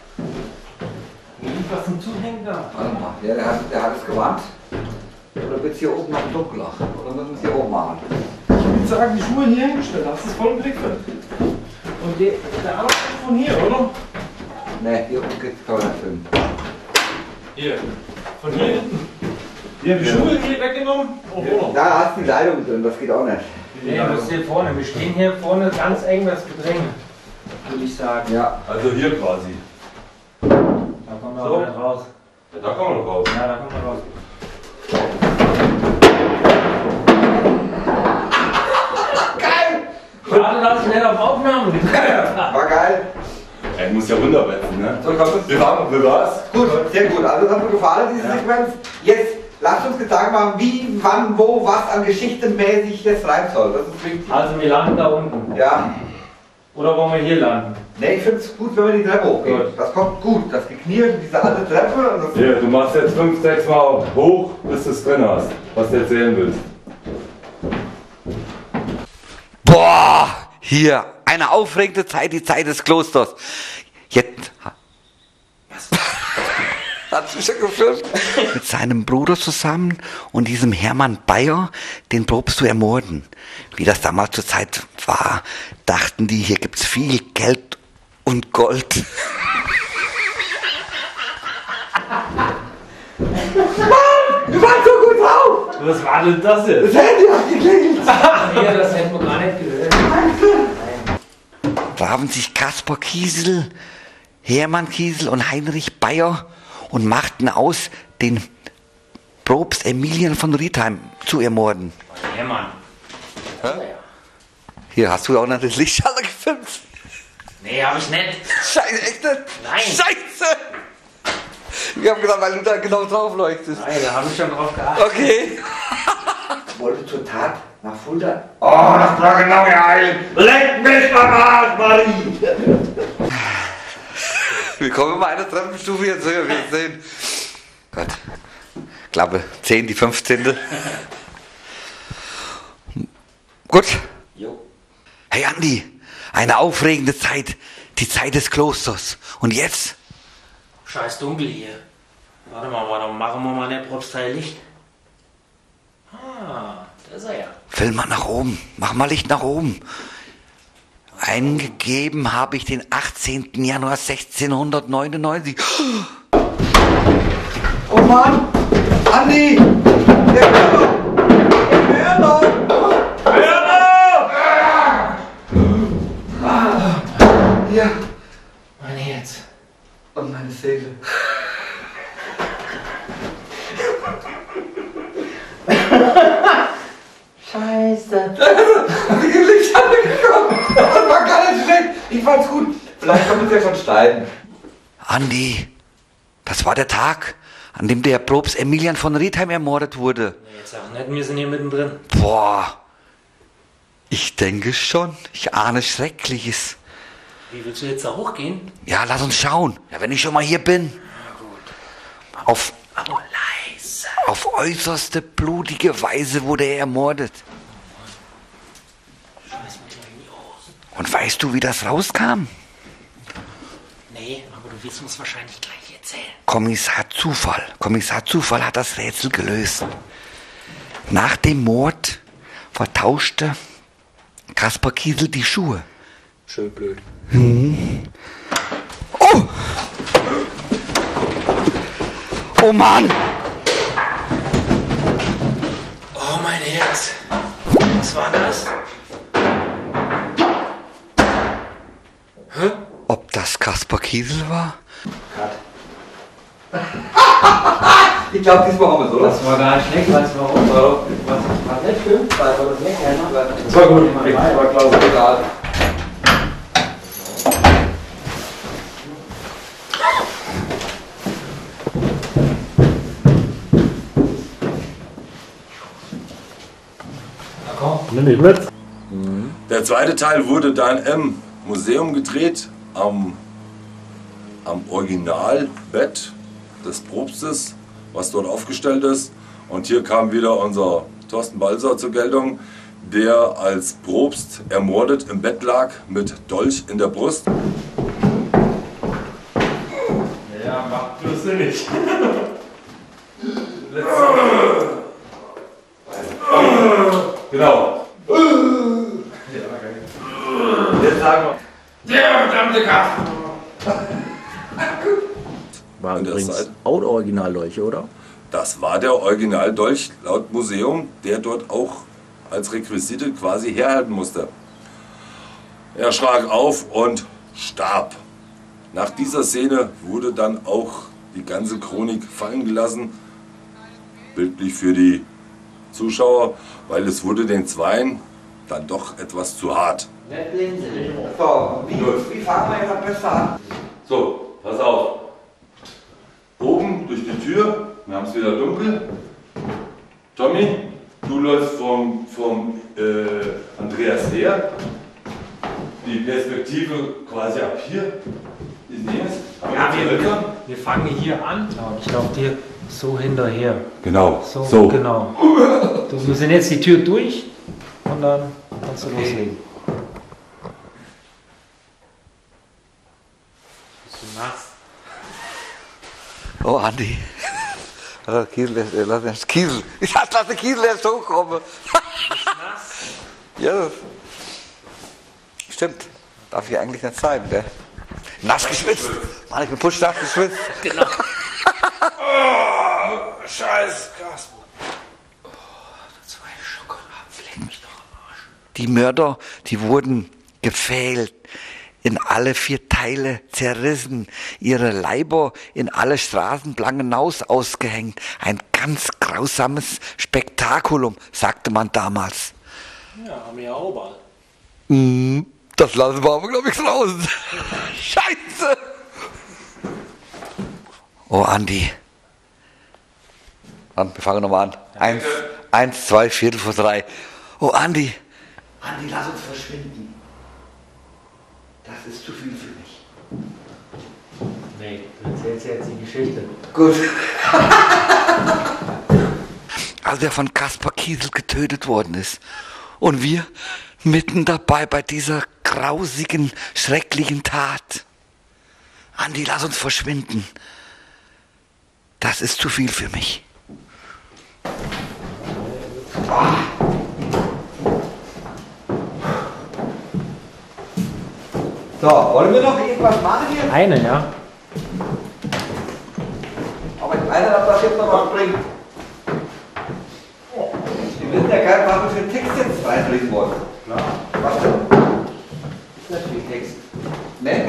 [SPEAKER 7] Wie was zum Zuhängen da?
[SPEAKER 6] Warte mal, ja, der, hat, der hat es gewandt. Oder wird es hier oben noch dunkler? Oder müssen wir es hier oben machen?
[SPEAKER 1] Ich würde sagen, die Schuhe hier hingestellt, hast du es voll im Blickfeld. Und die, der andere kommt von hier, oder?
[SPEAKER 6] Ne, hier oben geht's kann man nicht filmen.
[SPEAKER 1] Hier. Von hier hinten. Hier, die Schuhe hier weggenommen? Oh, oder?
[SPEAKER 6] Da hast du die Leitung drin, das geht auch nicht.
[SPEAKER 7] Nee, du bist hier vorne. Wir stehen hier vorne ganz eng das Gedränge. Würde ich sagen.
[SPEAKER 6] Ja.
[SPEAKER 5] Also hier quasi.
[SPEAKER 7] Da kommen wir
[SPEAKER 5] So.
[SPEAKER 7] auch nicht raus.
[SPEAKER 5] Ja, da kommen wir noch raus.
[SPEAKER 7] Ja, da kommen wir raus. Schade, dass ich nicht auf Aufnahme gedrückt habe.
[SPEAKER 6] War geil.
[SPEAKER 5] Ey, muss ja runterwetzen, ne?
[SPEAKER 6] So, komm.
[SPEAKER 5] Wir waren, wie war's?
[SPEAKER 6] Gut, sehr gut. Also das hat mir gefallen, diese
[SPEAKER 5] Ja.
[SPEAKER 6] Sequenz. Jetzt lasst uns Gedanken machen, wie, wann, wo, was an geschichtenmäßig jetzt rein soll. Das ist wichtig.
[SPEAKER 7] Also wir landen da unten.
[SPEAKER 6] Ja.
[SPEAKER 7] Oder wollen wir hier landen?
[SPEAKER 6] Ne, ich finde es gut, wenn wir die Treppe hochgehen.
[SPEAKER 7] Gut.
[SPEAKER 6] Das kommt gut. Das Geknirsche, diese alte Treppe. Und das
[SPEAKER 5] Hier, du machst jetzt fünf, sechs Mal hoch, bis du es drin hast, was du erzählen willst.
[SPEAKER 4] Boah, hier, eine aufregende Zeit, die Zeit des Klosters. Jetzt. Was? Hat sich schon gefilmt? Mit seinem Bruder zusammen und diesem Hermann Bayer, den probst du ermorden. Wie das damals zur Zeit war, dachten die, hier gibt's viel Geld und Gold.
[SPEAKER 6] Du warst so gut drauf!
[SPEAKER 7] Was war denn das jetzt?
[SPEAKER 6] Das Handy hat geklingelt!
[SPEAKER 7] Ja, das hätten wir gar nicht gehört.
[SPEAKER 4] Trafen sich Kaspar Kiesel, Hermann Kiesel und Heinrich Bayer und machten aus, den Propst Emilian von Riedheim zu ermorden.
[SPEAKER 7] Ja, Mann.
[SPEAKER 4] Hier, hast du auch noch das Lichtschalter gefilmt?
[SPEAKER 7] Nee, hab ich nicht.
[SPEAKER 4] Scheiße, echt nicht?
[SPEAKER 7] Nein.
[SPEAKER 4] Scheiße! Ich hab gedacht, weil du da genau drauf leuchtest.
[SPEAKER 7] Nein, da habe ich schon drauf geachtet.
[SPEAKER 4] Okay.
[SPEAKER 6] Wollte zur Tat nach Fulda.
[SPEAKER 1] Oh, das war genau geil. Leck mich am Arsch, Marie.
[SPEAKER 4] Wir kommen mal eine Treppenstufe jetzt höher, wir sehen. Gott. Klappe, zehn, die fünfzehnte. Gut.
[SPEAKER 7] Jo.
[SPEAKER 4] Hey Andi, eine aufregende Zeit, die Zeit des Klosters. Und jetzt?
[SPEAKER 7] Scheiß dunkel hier. Warte mal, warte, machen wir mal den Propstteil Licht. Ah, da ist er ja.
[SPEAKER 4] Film mal nach oben, mach mal Licht nach oben. Eingegeben habe ich den achtzehnten Januar sechzehnhundertneunundneunzig.
[SPEAKER 6] Oh Mann! Andi! Der Werner! Der Werner! Werner! Ah, hier.
[SPEAKER 7] Mein Herz.
[SPEAKER 6] Und meine Segel.
[SPEAKER 4] Licht angekommen. Das war gar nicht schlecht. Ich fand's gut. Vielleicht kommt es ja von Stein. Andi, das war der Tag, an dem der Probst Emilian von Riedheim ermordet wurde.
[SPEAKER 7] Jetzt sag nicht, wir sind hier mittendrin.
[SPEAKER 4] Boah. Ich denke schon. Ich ahne Schreckliches.
[SPEAKER 7] Wie, willst du jetzt da hochgehen?
[SPEAKER 4] Ja, lass uns schauen. Ja, wenn ich schon mal hier bin.
[SPEAKER 7] Na gut.
[SPEAKER 4] Auf,
[SPEAKER 7] Aber leise.
[SPEAKER 4] auf äußerste blutige Weise wurde er ermordet.
[SPEAKER 7] Schmeiß mich gleich in die Hose.
[SPEAKER 4] Und weißt du, wie das rauskam?
[SPEAKER 7] Nee, aber du willst uns wahrscheinlich gleich erzählen.
[SPEAKER 4] Kommissar Zufall. Kommissar Zufall hat das Rätsel gelöst. Nach dem Mord vertauschte Kaspar Kiesel die Schuhe.
[SPEAKER 6] Schön blöd.
[SPEAKER 4] Hm. Oh! Oh Mann!
[SPEAKER 7] Oh, mein Herz. Was war das? Hä?
[SPEAKER 4] Ob das Kaspar Kiesel war?
[SPEAKER 9] Ich glaube, diesmal haben wir es, oder?
[SPEAKER 7] Das war gar nicht schlecht, weißt du warum?
[SPEAKER 9] Warum?
[SPEAKER 7] Was war nicht schön? Weil war das nicht keiner.
[SPEAKER 9] Das war gut, das war glaube ich egal.
[SPEAKER 7] Nimm mich mit.
[SPEAKER 5] Der zweite Teil wurde dann im Museum gedreht, am, am Originalbett des Probstes, was dort aufgestellt ist. Und hier kam wieder unser Thorsten Balser zur Geltung, der als Probst ermordet im Bett lag mit Dolch in der Brust.
[SPEAKER 2] Ja, macht bloß nicht.
[SPEAKER 5] Genau.
[SPEAKER 2] Jetzt sagen wir, der verdammte Kaff.
[SPEAKER 3] War
[SPEAKER 5] An der
[SPEAKER 3] übrigens
[SPEAKER 5] Seite.
[SPEAKER 3] auch der Originaldolch, oder?
[SPEAKER 5] Das war der Originaldolch laut Museum, der dort auch als Requisite quasi herhalten musste. Er schrak auf und starb. Nach dieser Szene wurde dann auch die ganze Chronik fallen gelassen, bildlich für die Zuschauer, weil es wurde den Zweien dann doch etwas zu hart.
[SPEAKER 9] So, wie, wie fangen wir jetzt am besten an?
[SPEAKER 5] So, pass auf. Oben durch die Tür, wir haben es wieder dunkel. Tommy, du läufst vom, vom äh, Andreas her. Die Perspektive quasi ab hier. Ist näher.
[SPEAKER 7] Ja, wir, wir fangen hier an. Ja, und ich laufe dir so hinterher.
[SPEAKER 5] Genau.
[SPEAKER 7] So,
[SPEAKER 5] So.
[SPEAKER 7] genau. Du, wir sind jetzt die Tür durch und dann kannst du loslegen. Bist du nass?
[SPEAKER 4] Oh, Andi. Lass Kiesel, erst- äh, lass erst Kiesel. Ich lass den Kiesel erst hochkommen. Ja, das stimmt. Darf ich eigentlich nicht sein, gell? Nass geschwitzt. Mann, ich bin putznass geschwitzt.
[SPEAKER 7] Genau.
[SPEAKER 2] Scheiß Kasper.
[SPEAKER 7] Zwei Schokoladen, fleck mich doch am Arsch.
[SPEAKER 4] Die Mörder, die wurden gefällt, in alle vier Teile zerrissen, ihre Leiber in alle Straßen Blankenhaus ausgehängt. Ein ganz grausames Spektakulum, sagte man damals.
[SPEAKER 7] Ja, haben wir ja auch bald.
[SPEAKER 4] Mm, das lassen wir aber, glaube ich, draußen. Scheiße! Oh, Andi. Mann, wir fangen nochmal an. Eins, eins, zwei, Viertel vor drei. Oh, Andi. Andi, lass uns verschwinden. Das ist zu viel für mich.
[SPEAKER 7] Nee, du erzählst ja jetzt die Geschichte.
[SPEAKER 4] Gut. Als er von Kaspar Kiesel getötet worden ist und wir mitten dabei bei dieser grausigen, schrecklichen Tat. Andi, lass uns verschwinden. Das ist zu viel für mich.
[SPEAKER 9] So, wollen wir noch irgendwas machen hier?
[SPEAKER 7] Eine, ja?
[SPEAKER 9] Aber ich meine, dass das jetzt noch was bringt. Wir wissen ja gar nicht, was wir für einen Text jetzt reinlegen wollen. Klar. Was denn? Ist das viel Text? Ne?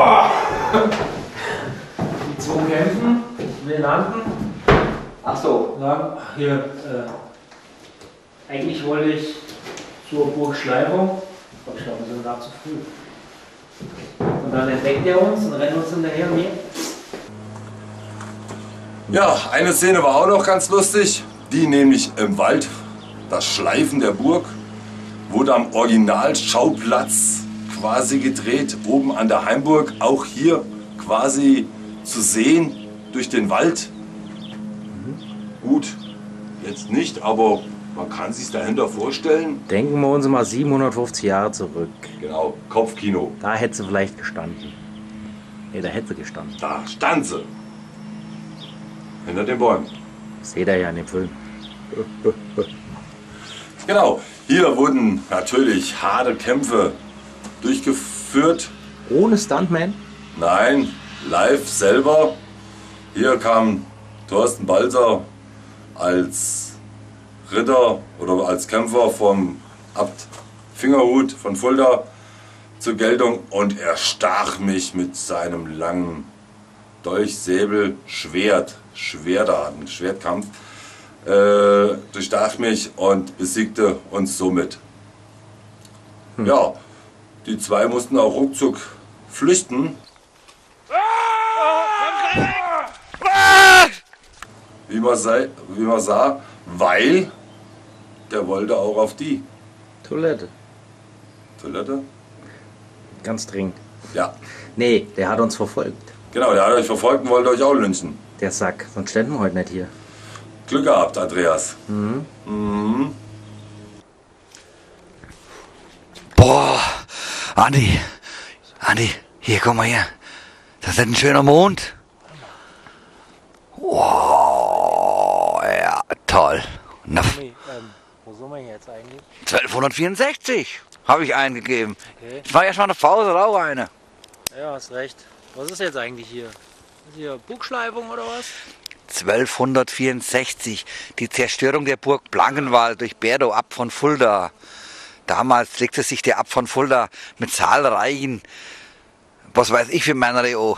[SPEAKER 7] Die zwei kämpfen, wir landen.
[SPEAKER 9] Ach so.
[SPEAKER 7] Sagen, hier, äh, eigentlich wollte ich zur Burgschleifung. Ich glaube, wir sind da zu früh. Und dann entdeckt er uns und rennt uns hinterher und mir.
[SPEAKER 5] Ja, eine Szene war auch noch ganz lustig, die nämlich im Wald, das Schleifen der Burg, wurde am Originalschauplatz quasi gedreht, oben an der Heimburg, auch hier quasi zu sehen durch den Wald. Gut, jetzt nicht, aber man kann sich dahinter vorstellen.
[SPEAKER 3] Denken wir uns mal siebenhundertfünfzig Jahre zurück.
[SPEAKER 5] Genau, Kopfkino.
[SPEAKER 3] Da hätte sie vielleicht gestanden. Ne, da hätte sie gestanden.
[SPEAKER 5] Da stand sie. Hinter den Bäumen.
[SPEAKER 3] Seht ihr ja in dem Film.
[SPEAKER 5] Genau, hier wurden natürlich harte Kämpfe durchgeführt.
[SPEAKER 3] Ohne Stuntman?
[SPEAKER 5] Nein, live selber. Hier kam Thorsten Balser als Ritter oder als Kämpfer vom Abt Fingerhut von Fulda zur Geltung und er stach mich mit seinem langen Dolch, Säbel, Schwert, Schwertart, Schwertkampf, äh, durchstach mich und besiegte uns somit. Hm. Ja, die zwei mussten auch ruckzuck flüchten. Wie man, sei, wie man sah, weil der wollte auch auf die
[SPEAKER 3] Toilette.
[SPEAKER 5] Toilette?
[SPEAKER 3] Ganz dringend.
[SPEAKER 5] Ja.
[SPEAKER 3] Nee, der hat uns verfolgt.
[SPEAKER 5] Genau, der hat euch verfolgt und wollte euch auch lynchen.
[SPEAKER 3] Der Sack, sonst ständen wir heute nicht hier.
[SPEAKER 5] Glück gehabt, Andreas.
[SPEAKER 3] Mhm.
[SPEAKER 5] Mhm.
[SPEAKER 4] Boah, Andi, Andi, hier, komm mal her. Das ist ein schöner Mond. Wow, ja, toll. Na,
[SPEAKER 3] Ähm, wo sind wir jetzt eigentlich?
[SPEAKER 4] zwölfhundertvierundsechzig habe ich eingegeben.
[SPEAKER 3] Okay.
[SPEAKER 4] Ich war ja schon eine Pause, auch eine.
[SPEAKER 3] Ja, hast recht. Was ist jetzt eigentlich hier? Ist hier Burgschleifung oder was?
[SPEAKER 4] zwölfhundertvierundsechzig, die Zerstörung der Burg Blankenwald durch Berdo, Abt von Fulda. Damals legte sich der Abt von Fulda mit zahlreichen, was weiß ich, für Männer an.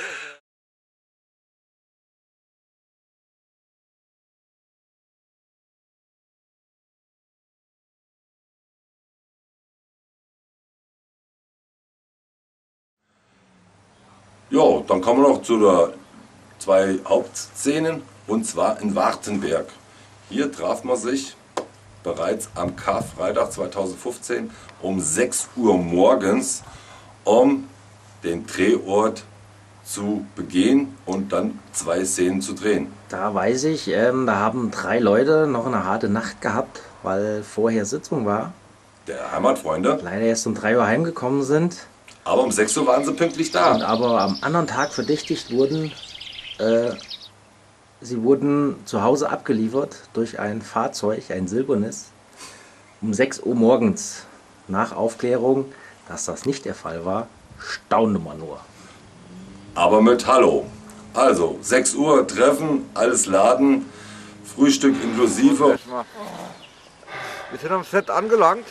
[SPEAKER 5] Ja, dann kommen wir noch zu der zwei Hauptszenen und zwar in Wartenberg. Hier traf man sich bereits am Karfreitag zweitausendfünfzehn um sechs Uhr morgens, um den Drehort zu begehen und dann zwei Szenen zu drehen.
[SPEAKER 3] Da weiß ich, ähm, da haben drei Leute noch eine harte Nacht gehabt, weil vorher Sitzung war.
[SPEAKER 5] Der Heimatfreunde.
[SPEAKER 3] Leider erst um drei Uhr heimgekommen sind.
[SPEAKER 5] Aber um sechs Uhr waren sie pünktlich da.
[SPEAKER 3] Und aber am anderen Tag verdächtigt wurden, äh, sie wurden zu Hause abgeliefert durch ein Fahrzeug, ein silbernes, um sechs Uhr morgens. Nach Aufklärung, dass das nicht der Fall war, staunte man nur.
[SPEAKER 5] Aber mit Hallo. Also, sechs Uhr Treffen, alles laden, Frühstück inklusive.
[SPEAKER 4] Wir sind am Set angelangt.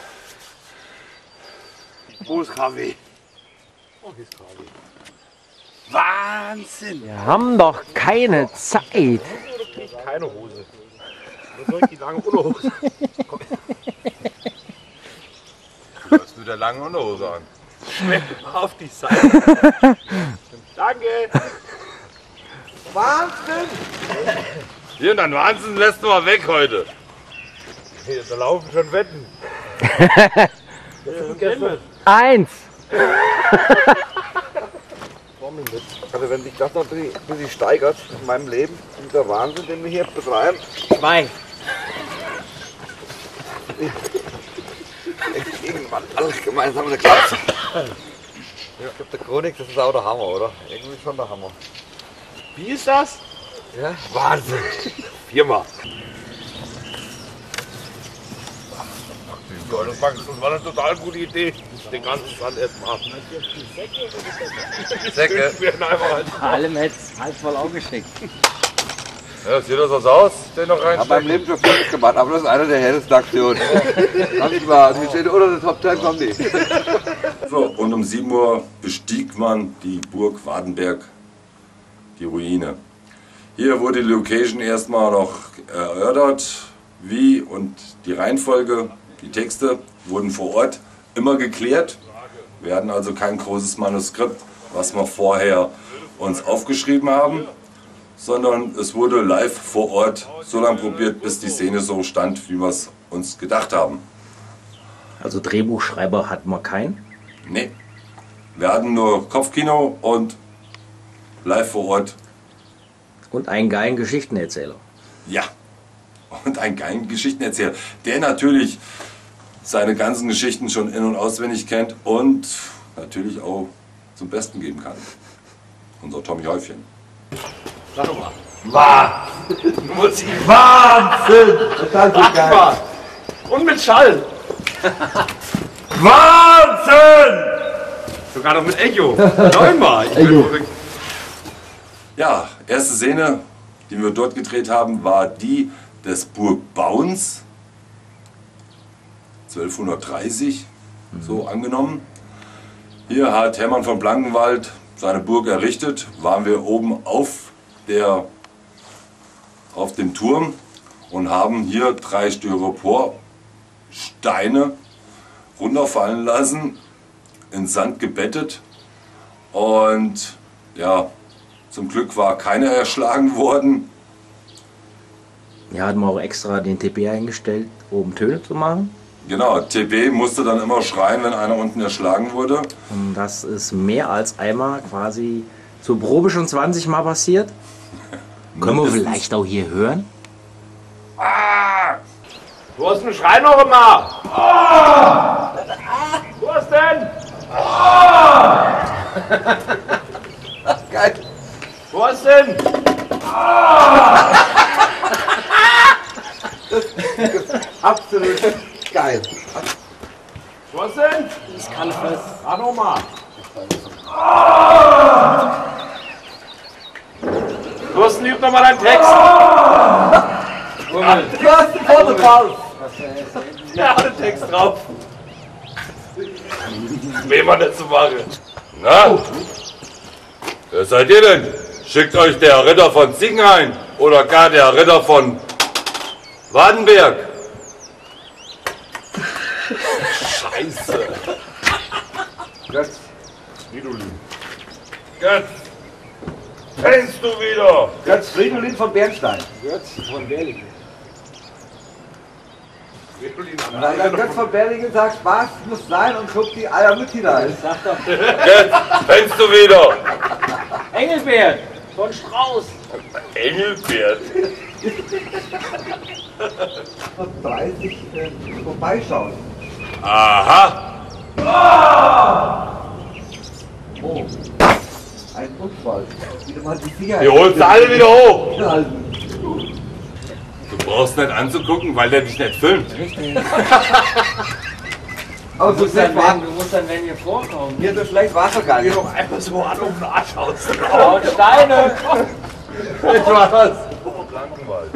[SPEAKER 8] Wo ist Kaffee? Oh, hier ist Kaffee. Wahnsinn!
[SPEAKER 3] Wir haben doch keine Zeit.
[SPEAKER 2] Keine Hose. Nur soll ich die lange Unterhose? Du hast wieder lange Unterhose an. Schmeck auf die Seite. Danke! Wahnsinn!
[SPEAKER 1] Hier, und dann Wahnsinn lässt du mal weg heute.
[SPEAKER 2] Hier, da laufen schon Wetten.
[SPEAKER 3] Eins!
[SPEAKER 9] Also wenn sich das noch ein bisschen steigert in meinem Leben, dieser Wahnsinn, den wir hier betreiben.
[SPEAKER 3] Zwei.
[SPEAKER 9] Irgendwann alles gemeinsam eine Klasse. Ich glaube, der Chronik, das ist auch der Hammer, oder? Irgendwie schon der Hammer.
[SPEAKER 2] Wie ist das?
[SPEAKER 9] Ja?
[SPEAKER 2] Wahnsinn! Viermal. Ja, das war, das war eine total gute Idee. Den ganzen Sand erstmal.
[SPEAKER 9] Säcke.
[SPEAKER 3] Vor allem hätte es halb voll auch geschickt.
[SPEAKER 5] Ja, sieht das so aus, den noch
[SPEAKER 9] Ich habe
[SPEAKER 5] reinstecken?
[SPEAKER 9] meinem Leben schon vieles gemacht, aber das ist eine der härtesten Aktionen. Ganz wahr, wir stehen unter der Top Ten, kommen die.
[SPEAKER 5] So, und um sieben Uhr bestieg man die Burg Wartenberg, die Ruine. Hier wurde die Location erstmal noch erörtert, wie und die Reihenfolge Die Texte wurden vor Ort immer geklärt. Wir hatten also kein großes Manuskript, was wir vorher uns aufgeschrieben haben, sondern es wurde live vor Ort so lange probiert, bis die Szene so stand, wie wir es uns gedacht haben.
[SPEAKER 3] Also Drehbuchschreiber hatten wir keinen?
[SPEAKER 5] Nee, wir hatten nur Kopfkino und live vor Ort.
[SPEAKER 3] Und einen geilen Geschichtenerzähler.
[SPEAKER 5] Ja, und einen geilen Geschichtenerzähler, der natürlich seine ganzen Geschichten schon in- und auswendig kennt und natürlich auch zum Besten geben kann. Unser Tommy Häufchen.
[SPEAKER 2] Sag doch mal.
[SPEAKER 8] Wahnsinn!
[SPEAKER 2] Musik.
[SPEAKER 8] Wahnsinn!
[SPEAKER 9] Das ist geil.
[SPEAKER 2] Akbar. Und mit Schall.
[SPEAKER 8] Wahnsinn!
[SPEAKER 2] Sogar noch mit Echo. Neunmal. Ich bin verrückt.
[SPEAKER 5] Ja, erste Szene, die wir dort gedreht haben, war die des Burgbauens. zwölfhundertdreißig, so angenommen. Hier hat Hermann von Blankenwald seine Burg errichtet. Waren wir oben auf, der, auf dem Turm und haben hier drei Styroporsteine runterfallen lassen, in Sand gebettet. Und ja, zum Glück war keiner erschlagen worden.
[SPEAKER 3] Ja, hatten wir auch extra den T P eingestellt, um Töne zu machen.
[SPEAKER 5] Genau, T B musste dann immer schreien, wenn einer unten erschlagen wurde.
[SPEAKER 3] Und das ist mehr als einmal quasi zur Probe schon zwanzig Mal passiert. Können wir
[SPEAKER 5] Mindestens.
[SPEAKER 3] vielleicht auch hier hören?
[SPEAKER 2] Ah! Du hast einen Schrei noch immer! Ah! Du hast denn? Ah!
[SPEAKER 9] Geil.
[SPEAKER 2] Du hast denn?
[SPEAKER 9] Absolut geil.
[SPEAKER 2] Du hast denn?
[SPEAKER 7] Ich kann fest.
[SPEAKER 2] Ah, nochmal. Thorsten, üb nochmal deinen Text.
[SPEAKER 9] Du hast die Foto drauf.
[SPEAKER 2] Ja, den Text drauf. Wem man das zu machen.
[SPEAKER 5] Na? Wer seid ihr denn? Schickt euch der Ritter von Ziegenhain oder gar der Ritter von Wadenberg?
[SPEAKER 2] Scheiße.
[SPEAKER 9] Götz.
[SPEAKER 2] Fridolin. Götz. Kennst du wieder?
[SPEAKER 9] Götz Fridolin von Bernstein.
[SPEAKER 6] Götz von Berlingen.
[SPEAKER 2] Fridolin.
[SPEAKER 9] Weil der Götz von Berlingen sagt, Spaß muss sein und guckt die Eier mit hinein.
[SPEAKER 7] Sag doch.
[SPEAKER 5] Jetzt kennst du wieder.
[SPEAKER 7] Engelbert von Strauß.
[SPEAKER 5] Engelbert.
[SPEAKER 9] dreißig äh, vorbeischauen.
[SPEAKER 5] Aha.
[SPEAKER 9] Oh. Ein Unfall. Wieder mal die Finger.
[SPEAKER 5] Wir holen sie alle wieder hoch.
[SPEAKER 9] halten.
[SPEAKER 5] Du brauchst nicht anzugucken, weil der dich nicht filmt.
[SPEAKER 7] Richtig.
[SPEAKER 9] Aber
[SPEAKER 7] Du
[SPEAKER 9] so
[SPEAKER 7] musst,
[SPEAKER 9] schlecht
[SPEAKER 7] dann,
[SPEAKER 9] war
[SPEAKER 7] wenn, du musst dann, wenn wir vorkommen.
[SPEAKER 9] hier so schlecht war es doch gar nicht.
[SPEAKER 2] Doch einfach so an um den Arsch aus.
[SPEAKER 7] Und Steine.
[SPEAKER 9] Ich war was.
[SPEAKER 2] Blankenwald.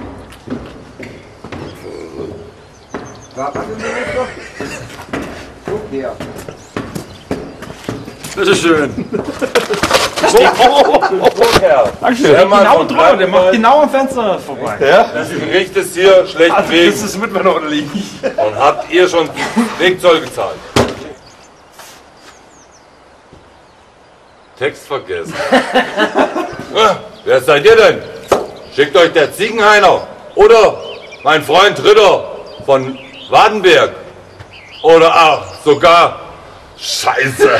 [SPEAKER 9] Was ist denn jetzt noch? Guck her.
[SPEAKER 2] Bitte schön.
[SPEAKER 5] Dankeschön.
[SPEAKER 2] Genau drüber, der macht genau am Fenster vorbei.
[SPEAKER 5] Das Gericht ist hier schlecht
[SPEAKER 2] Also,
[SPEAKER 5] wegen.
[SPEAKER 2] das ist mit mir noch liegen.
[SPEAKER 5] Und habt ihr schon Wegzoll gezahlt? Text vergessen. Ah, wer seid ihr denn? Schickt euch der Ziegenhainer oder mein Freund Ritter von Wadenberg? Oder ach, sogar Scheiße.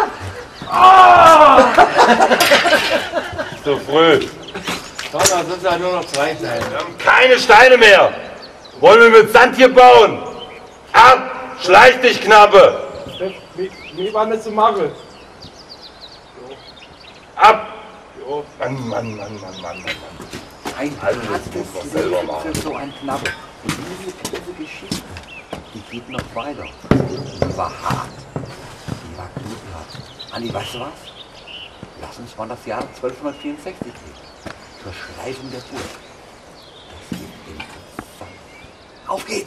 [SPEAKER 5] Zu früh.
[SPEAKER 7] Toll, da sind ja nur noch zwei Steine.
[SPEAKER 5] Wir haben keine Steine mehr. Wollen wir mit Sand hier bauen? Ab! Schleich dich, Knappe!
[SPEAKER 2] Wie, wie war das zu machen?
[SPEAKER 5] Ab! Mann, Mann, Mann, Mann, Mann, Mann, Mann.
[SPEAKER 9] Ein
[SPEAKER 5] Alles muss man selber machen.
[SPEAKER 9] für so ein Knappe. Und diese, diese Geschichte, die geht noch weiter. Die war hart. Die war knüppelhart. Andi, weißt du was? Lass uns mal das Jahr zwölfhundertvierundsechzig gehen. Zur Schleifung der Burg. Das wird interessant. Auf geht's!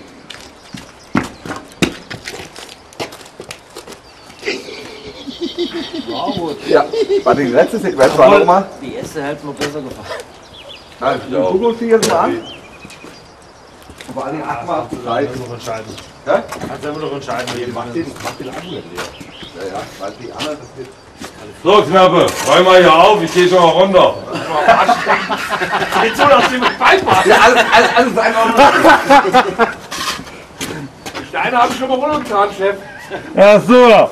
[SPEAKER 7] Wow,
[SPEAKER 9] Ja, war die letzte Sequenz war noch mal.
[SPEAKER 7] die erste hat mir besser gefallen.
[SPEAKER 9] Nein, wir gucken uns die jetzt mal an. Vor allem achtmal abzureißen.
[SPEAKER 2] noch entscheiden.
[SPEAKER 9] Hä?
[SPEAKER 2] Kannst du noch entscheiden.
[SPEAKER 9] Mach den, mach den Akku nicht leer. Ja, ja, weil die anderen, das wird.
[SPEAKER 1] So, Knappe, räum mal hier auf, ich geh schon mal runter.
[SPEAKER 2] Jetzt so, dass du mit Bein machst.
[SPEAKER 9] Ja, alles, alles, alles einfach.
[SPEAKER 2] Die Steine habe ich schon mal runtergetan, Chef.
[SPEAKER 1] Ach so.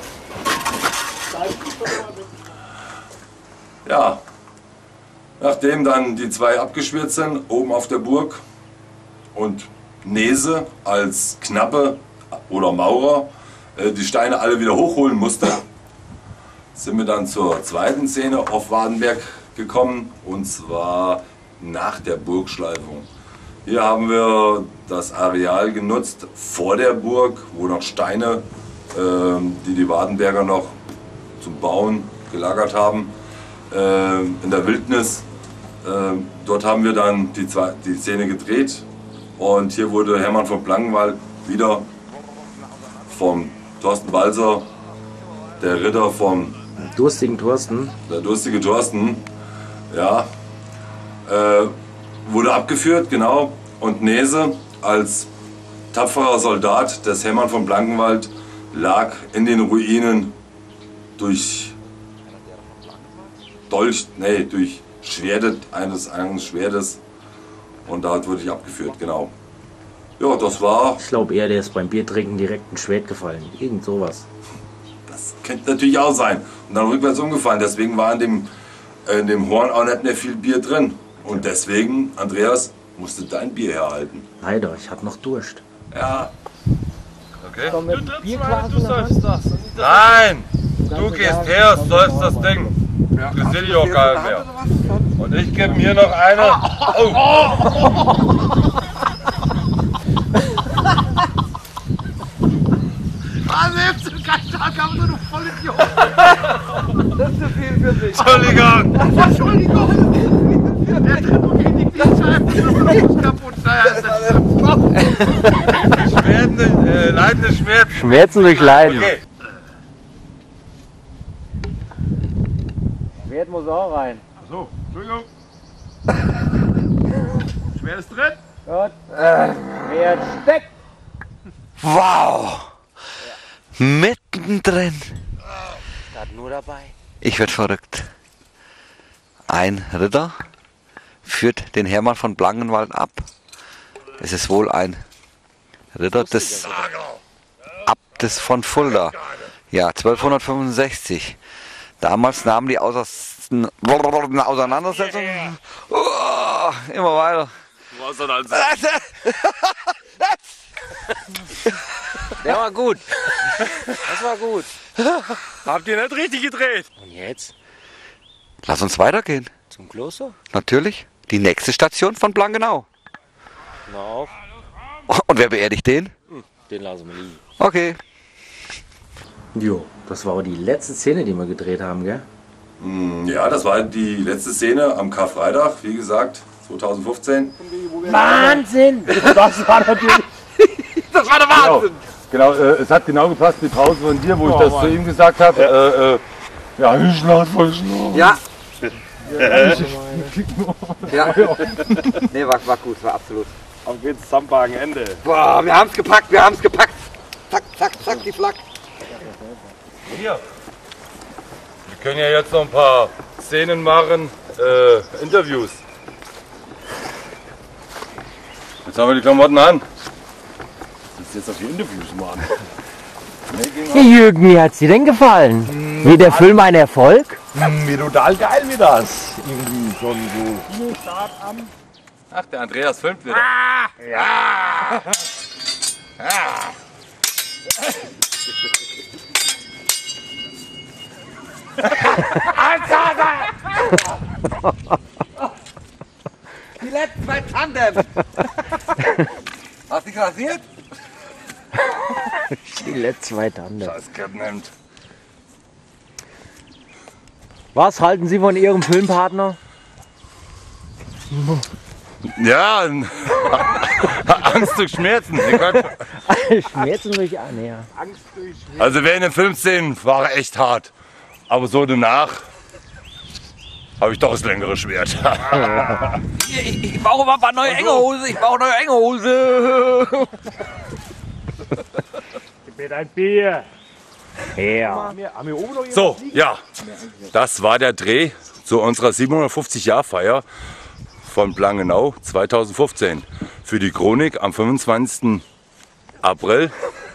[SPEAKER 1] Ja, nachdem dann die zwei abgeschwert sind, oben auf der Burg und Nese als Knappe oder Maurer äh, die Steine alle wieder hochholen musste, sind wir dann zur zweiten Szene auf Wardenberg gekommen, und zwar nach der Burgschleifung. Hier haben wir das Areal genutzt vor der Burg, wo noch Steine, äh, die die Wardenberger noch zum Bauen gelagert haben, äh, in der Wildnis. Äh, dort haben wir dann die, zwei, die Szene gedreht, und hier wurde Hermann von Blankenwald wieder vom Thorsten Balser, der Ritter vom
[SPEAKER 3] Durstigen Thorsten.
[SPEAKER 1] Der durstige Thorsten, ja, äh, wurde abgeführt, genau. Und Nese als tapferer Soldat des Hermann von Blankenwald lag in den Ruinen durch Dolch, nee, durch Schwerte eines, eines Schwertes, und dort wurde ich abgeführt, genau. Ja, das war.
[SPEAKER 3] Ich glaube eher, der ist beim Biertrinken direkt ein Schwert gefallen. Irgend sowas.
[SPEAKER 1] Das könnte natürlich auch sein. Und dann rückwärts umgefallen. Deswegen war in dem, in dem Horn auch nicht mehr viel Bier drin. Und deswegen, Andreas, musste dein Bier herhalten.
[SPEAKER 3] Leider, ich hatte noch Durst.
[SPEAKER 1] Ja. Okay.
[SPEAKER 2] Du säufst das.
[SPEAKER 1] Nein! Du gehst her, säufst das Ding. Interessiert dich auch gar nicht mehr. Und ich gebe ihm hier noch eine. Oh.
[SPEAKER 2] Also jetzt ist kein Tag, aber du voll Idiot.
[SPEAKER 6] Das ist zu viel für sich.
[SPEAKER 1] Entschuldigung!
[SPEAKER 2] Entschuldigung! Der Tritt geht die Kniescheibe kaputt.
[SPEAKER 1] Schmerzen, äh, leidende Schmerzen.
[SPEAKER 3] Schmerzen durch Leiden.
[SPEAKER 1] Okay.
[SPEAKER 7] Schwert muss auch rein.
[SPEAKER 2] Achso, Entschuldigung. Schwer ist drin.
[SPEAKER 7] Gut. Schwert steckt.
[SPEAKER 4] Wow! Mittendrin.
[SPEAKER 3] Gerade nur dabei.
[SPEAKER 4] Ich werd verrückt. Ein Ritter führt den Hermann von Blankenwald ab. Es ist wohl ein Ritter des Abtes von Fulda. Ja, zwölfhundertfünfundsechzig. Damals nahmen die Aus eine Auseinandersetzung oh, immer weiter.
[SPEAKER 3] Der war gut. Das war gut.
[SPEAKER 2] Habt ihr nicht richtig gedreht?
[SPEAKER 3] Und jetzt?
[SPEAKER 4] Lass uns weitergehen.
[SPEAKER 3] Zum Kloster?
[SPEAKER 4] Natürlich. Die nächste Station von Blankenau.
[SPEAKER 3] Na auf.
[SPEAKER 4] Und wer beerdigt den?
[SPEAKER 3] Den lassen wir liegen.
[SPEAKER 4] Okay.
[SPEAKER 3] Jo, das war aber die letzte Szene, die wir gedreht haben, gell?
[SPEAKER 1] Ja, das war die letzte Szene am Karfreitag, wie gesagt, zweitausendfünfzehn.
[SPEAKER 3] Wahnsinn!
[SPEAKER 2] Das war natürlich.
[SPEAKER 1] Das war der Wahnsinn!
[SPEAKER 10] Genau, äh, es hat genau gepasst, die Pause von dir, wo ich das zu ihm gesagt habe. Äh, äh, ja, ich schlaf voll schnurren.
[SPEAKER 6] Ja. Ja. Nee, war, war gut, war absolut.
[SPEAKER 2] Auf geht's, Zampwagen, Ende.
[SPEAKER 6] Boah, wir haben's gepackt, wir haben's gepackt. Zack, zack, zack, die Flak.
[SPEAKER 1] Hier. Wir können ja jetzt noch ein paar Szenen machen, äh, Interviews. Jetzt haben wir die Klamotten an.
[SPEAKER 10] Das ist jetzt auf die Interviews machen.
[SPEAKER 3] Hey Jürgen, wie hat's dir denn gefallen? Wie der Film ein Erfolg?
[SPEAKER 10] Wie total geil wie das. Irgendwie schon so.
[SPEAKER 1] Ach, der Andreas filmt wieder.
[SPEAKER 2] Ja!
[SPEAKER 6] Die letzten zwei Tandem. Hast du dich rasiert?
[SPEAKER 3] Die letzten zwei Tande.
[SPEAKER 1] Das nimmt.
[SPEAKER 3] Was halten Sie von Ihrem Filmpartner?
[SPEAKER 1] Ja, Angst durch Schmerzen.
[SPEAKER 3] Schmerzen mich an, ja.
[SPEAKER 1] Also während den Filmszenen war er echt hart. Aber so danach
[SPEAKER 5] habe ich doch das längere Schwert.
[SPEAKER 4] ich, ich brauche mal ein paar neue enge Hose. Ich brauche neue enge Hose.
[SPEAKER 10] Gib mir dein Bier.
[SPEAKER 3] Ja.
[SPEAKER 5] So, ja, das war der Dreh zu unserer siebenhundertfünfzig Jahr Feier von Blangenau zweitausendfünfzehn. Für die Chronik am fünfundzwanzigsten April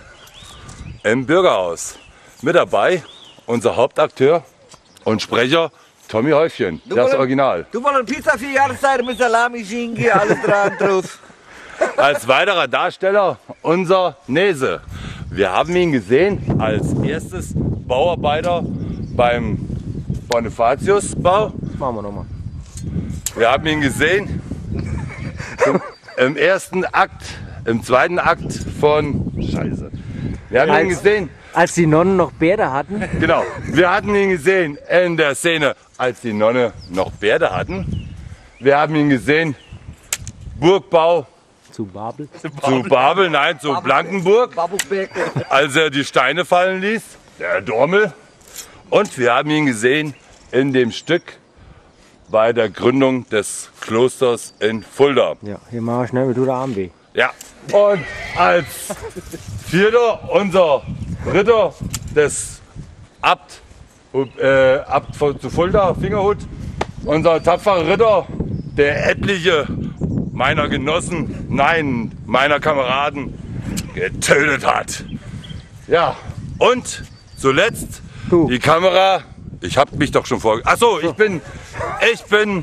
[SPEAKER 5] im Bürgerhaus. Mit dabei unser Hauptakteur und Sprecher Tommy Häufchen,
[SPEAKER 4] Du
[SPEAKER 5] das
[SPEAKER 4] wollen-
[SPEAKER 5] Original.
[SPEAKER 4] Du wolltest Pizza für Jahreszeit mit Salami, Schinken, alles dran drauf.
[SPEAKER 5] Als weiterer Darsteller unser Nese. Wir haben ihn gesehen als erstes Bauarbeiter beim Bonifatius-Bau.
[SPEAKER 3] Machen wir nochmal.
[SPEAKER 5] Wir haben ihn gesehen im, im ersten Akt, im zweiten Akt von Scheiße. Wir haben ihn
[SPEAKER 3] Als-
[SPEAKER 5] gesehen,
[SPEAKER 3] Als die Nonnen noch Bärte hatten.
[SPEAKER 5] genau, wir hatten ihn gesehen in der Szene, als die Nonne noch Bärte hatten. Wir haben ihn gesehen, Burgbau
[SPEAKER 3] Zu Babel.
[SPEAKER 5] zu Babel, nein, zu Blankenburg,
[SPEAKER 4] Babelsberg.
[SPEAKER 5] als er die Steine fallen ließ, der Dormel. Und wir haben ihn gesehen in dem Stück bei der Gründung des Klosters in Fulda.
[SPEAKER 3] Ja, hier machen wir schnell, mir tut der Arm weh.
[SPEAKER 5] Ja. Und als vierter unser Ritter des Abt, äh, Abt von, zu Fulda, Fingerhut, unser tapferer Ritter, der etliche meiner Genossen, nein, meiner Kameraden getötet hat. Ja, und zuletzt
[SPEAKER 3] Du.
[SPEAKER 5] die Kamera. Ich habe mich doch schon vor. Achso, ich bin, ich bin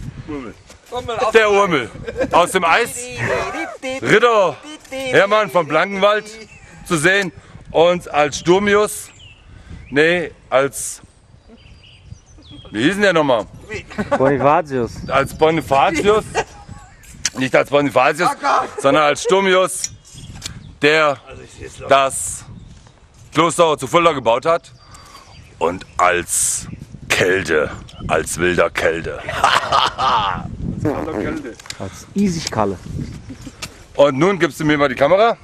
[SPEAKER 5] der Urmel aus dem Eis. Ritter Hermann von Blankenwald zu sehen und als Sturmius, nee, als, wie hieß denn der nochmal?
[SPEAKER 3] Bonifatius.
[SPEAKER 5] Als Bonifatius, nicht als Bonifatius, sondern als Sturmius, der das Kloster zu Fulda gebaut hat und als Kälte, als wilder Kälte.
[SPEAKER 3] Als Isigkalle.
[SPEAKER 5] Und nun gibst du mir mal die Kamera.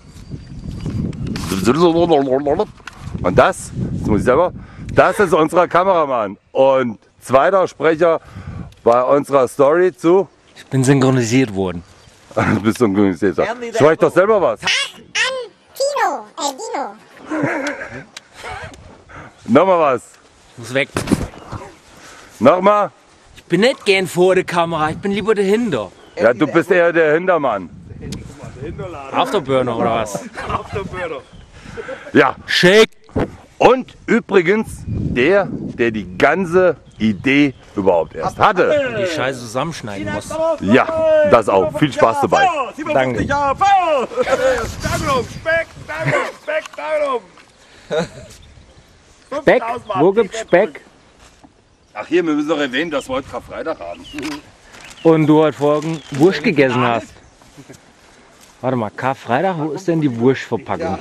[SPEAKER 5] Und das, das muss ich selber, das ist unser Kameramann. Und zweiter Sprecher bei unserer Story zu.
[SPEAKER 3] Ich bin synchronisiert worden.
[SPEAKER 5] Du bist so ein Günstiger. Sprech doch selber was.
[SPEAKER 11] Tino, äh, Dino.
[SPEAKER 5] Nochmal was.
[SPEAKER 3] Ich muss weg.
[SPEAKER 5] Nochmal.
[SPEAKER 3] Ich bin nicht gern vor der Kamera, ich bin lieber dahinter.
[SPEAKER 5] Ja, du bist eher der Hintermann.
[SPEAKER 3] Afterburner oder was?
[SPEAKER 5] Ja.
[SPEAKER 3] Shake.
[SPEAKER 5] Und übrigens der, der die ganze Idee überhaupt erst hatte.
[SPEAKER 3] Die Scheiße zusammenschneiden muss.
[SPEAKER 5] Ja, das auch. Viel Spaß dabei.
[SPEAKER 3] Danke. Speck? Wo gibt's Speck?
[SPEAKER 5] Ach hier, wir müssen doch erwähnen, dass wir heute Karfreitag haben.
[SPEAKER 3] Und du heute Morgen Wurst gegessen hast. Warte mal, Karfreitag, wo ist denn die Wurstverpackung?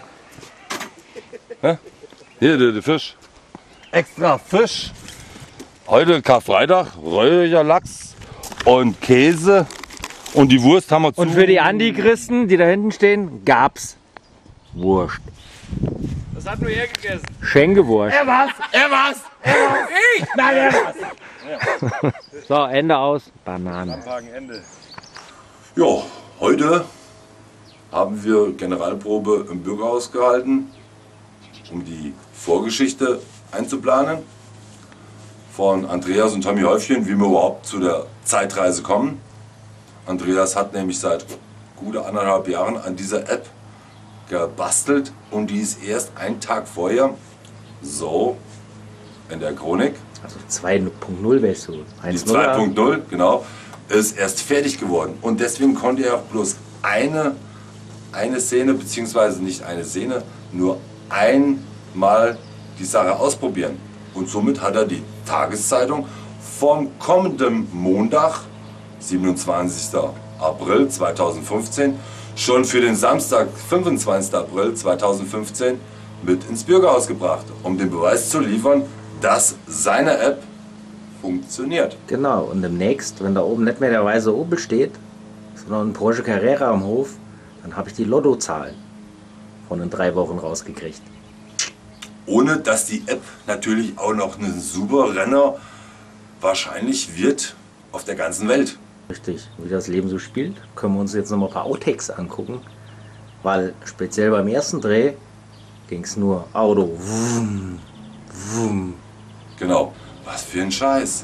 [SPEAKER 5] Hier, der, der Fisch. Extra Fisch. Heute Karfreitag, räudiger Lachs und Käse. Und die Wurst haben wir zu.
[SPEAKER 3] Und für die Antichristen, die da hinten stehen, gab's Wurst.
[SPEAKER 2] Das hat nur er gegessen.
[SPEAKER 3] Schenkewurst.
[SPEAKER 2] Er war's, er war's, er war's. Ich? Nein, er war's.
[SPEAKER 3] So, Ende aus. Bananen.
[SPEAKER 2] Ende.
[SPEAKER 5] Ja, heute haben wir Generalprobe im Bürgerhaus gehalten, um die Vorgeschichte einzuplanen von Andreas und Tommy Häufchen, wie wir überhaupt zu der Zeitreise kommen. Andreas hat nämlich seit gute anderthalb Jahren an dieser App gebastelt und die ist erst einen Tag vorher, so in der Chronik,
[SPEAKER 3] Also zwei Punkt null wärst du.
[SPEAKER 5] die zwei Punkt null, genau, ist erst fertig geworden. Und deswegen konnte er auch bloß eine, eine Szene, beziehungsweise nicht eine Szene, nur einmal die Sache ausprobieren. Und somit hat er die Tageszeitung vom kommenden Montag, siebenundzwanzigsten April zweitausendfünfzehn, schon für den Samstag, fünfundzwanzigsten April zweitausendfünfzehn, mit ins Bürgerhaus gebracht, um den Beweis zu liefern, dass seine App funktioniert.
[SPEAKER 3] Genau, und demnächst, wenn da oben nicht mehr der weiße Opel steht, sondern ein Porsche Carrera am Hof, dann habe ich die Lottozahlen von den drei Wochen rausgekriegt.
[SPEAKER 5] Ohne dass die App natürlich auch noch einen super Renner wahrscheinlich wird auf der ganzen Welt.
[SPEAKER 3] Richtig, wie das Leben so spielt, können wir uns jetzt noch mal ein paar Outtakes angucken. Weil speziell beim ersten Dreh ging es nur Auto. Wum, wum.
[SPEAKER 5] Genau. Was für ein Scheiß.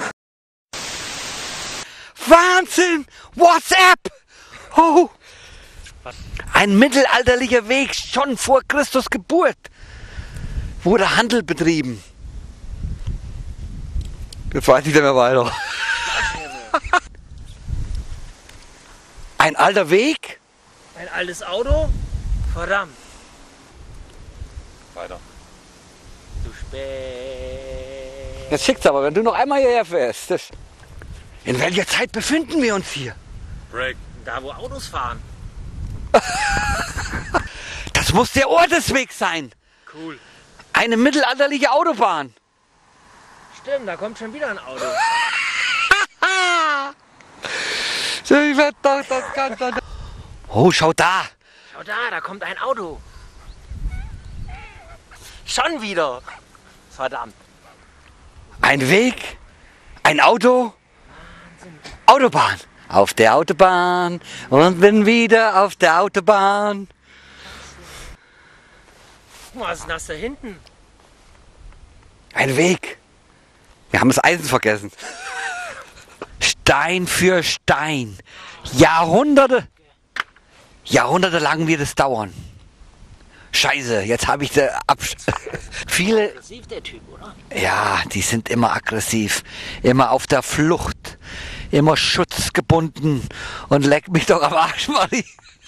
[SPEAKER 4] Wahnsinn! WhatsApp! Oh. Ein mittelalterlicher Weg, schon vor Christus Geburt wurde Handel betrieben. Jetzt weiß ich nicht mehr weiter. Ein alter Weg?
[SPEAKER 7] Ein altes Auto? Verdammt.
[SPEAKER 5] Weiter.
[SPEAKER 7] Zu spät.
[SPEAKER 4] Jetzt schickt's aber, wenn du noch einmal hierher fährst. Das In welcher Zeit befinden wir uns hier?
[SPEAKER 7] Break. Da, wo Autos fahren.
[SPEAKER 4] Das muss der Ortesweg sein.
[SPEAKER 7] Cool.
[SPEAKER 4] Eine mittelalterliche Autobahn.
[SPEAKER 7] Stimmt, da kommt schon wieder ein Auto.
[SPEAKER 4] Ich werd doch, das kann doch. Oh, schau da.
[SPEAKER 7] Schau da, da kommt ein Auto. Schon wieder. Verdammt.
[SPEAKER 4] Ein Weg, ein Auto, Autobahn. Auf der Autobahn und bin wieder auf der Autobahn.
[SPEAKER 7] Guck mal, was ist denn das da hinten?
[SPEAKER 4] Ein Weg. Wir haben das Eisen vergessen. Stein für Stein. Jahrhunderte. Jahrhunderte lang wird es dauern. Scheiße, jetzt habe ich da Absch viele.
[SPEAKER 7] Aggressiv der Typ, oder?
[SPEAKER 4] Ja, die sind immer aggressiv, immer auf der Flucht, immer schutzgebunden und leck mich doch am Arsch, Manni.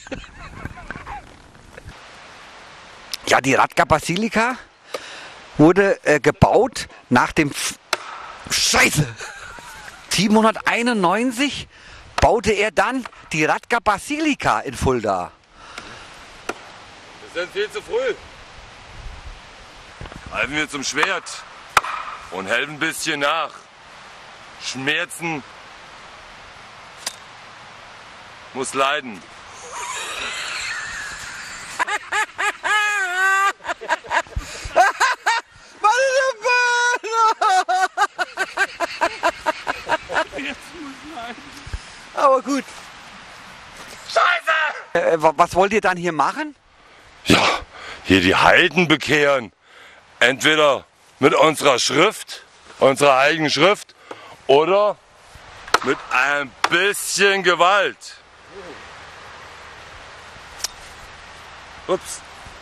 [SPEAKER 4] Ja, die Radka Basilika wurde äh, gebaut nach dem F Scheiße. siebenhunderteinundneunzig baute er dann die Radka Basilika in Fulda.
[SPEAKER 1] Wir sind viel zu früh. Greifen wir zum Schwert und helfen ein bisschen nach. Schmerzen muss leiden.
[SPEAKER 4] Aber gut. Scheiße! Äh, was wollt ihr dann hier machen?
[SPEAKER 1] Ja, hier die Heiden bekehren. Entweder mit unserer Schrift, unserer eigenen Schrift, oder mit ein bisschen Gewalt. Ups.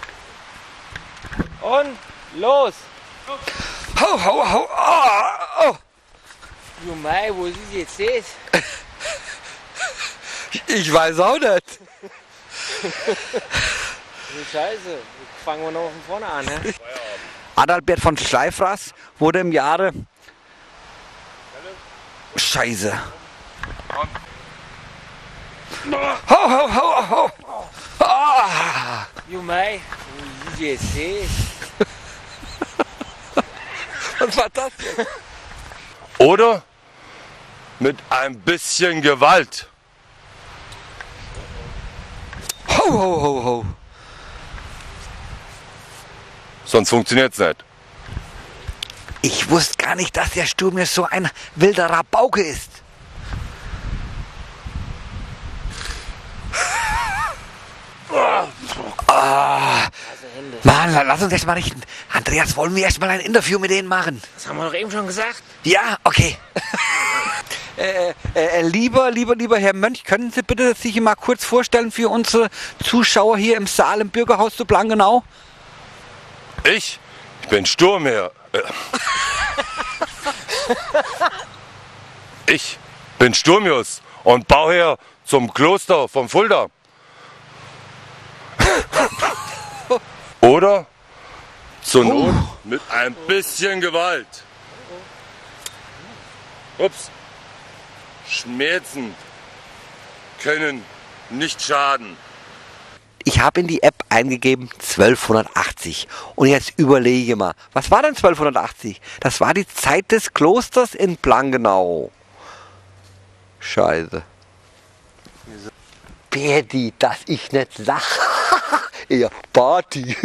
[SPEAKER 7] Und los!
[SPEAKER 4] Ho, ho, ho! Oh, oh.
[SPEAKER 7] Du Mai, wo ist jetzt das?
[SPEAKER 4] Ich weiß auch nicht.
[SPEAKER 7] Du Scheiße, fangen wir noch von vorne an, ne?
[SPEAKER 4] Adalbert von Schleifrath wurde im Jahre... Scheiße. Ho, ho, ho, ho! Ah.
[SPEAKER 7] Du Mai, wo ist jetzt das?
[SPEAKER 4] Was war das denn?
[SPEAKER 1] Oder mit ein bisschen Gewalt.
[SPEAKER 4] Ho, ho, ho, ho.
[SPEAKER 1] Sonst funktioniert's nicht.
[SPEAKER 4] Ich wusste gar nicht, dass der Sturm jetzt so ein wilder Rabauke ist. Ah, Mann, lass uns erst mal richten. Andreas, wollen wir erst mal ein Interview mit denen machen?
[SPEAKER 7] Das haben wir doch eben schon gesagt.
[SPEAKER 4] Ja, okay. äh, äh, lieber, lieber, lieber Herr Mönch, können Sie bitte sich mal kurz vorstellen für unsere Zuschauer hier im Saal im Bürgerhaus zu Blankenau?
[SPEAKER 1] Ich? Ich bin Sturmherr. Äh. Ich bin Sturmius und Bauherr zum Kloster von Fulda. Oder zur Not mit ein bisschen Gewalt. Ups. Schmerzen können nicht schaden.
[SPEAKER 4] Ich habe in die App eingegeben zwölfhundertachtzig und jetzt überlege mal, was war denn zwölfhundertachtzig? Das war die Zeit des Klosters in Blankenau. Scheiße. Berti, dass ich nicht lache. Eher Party.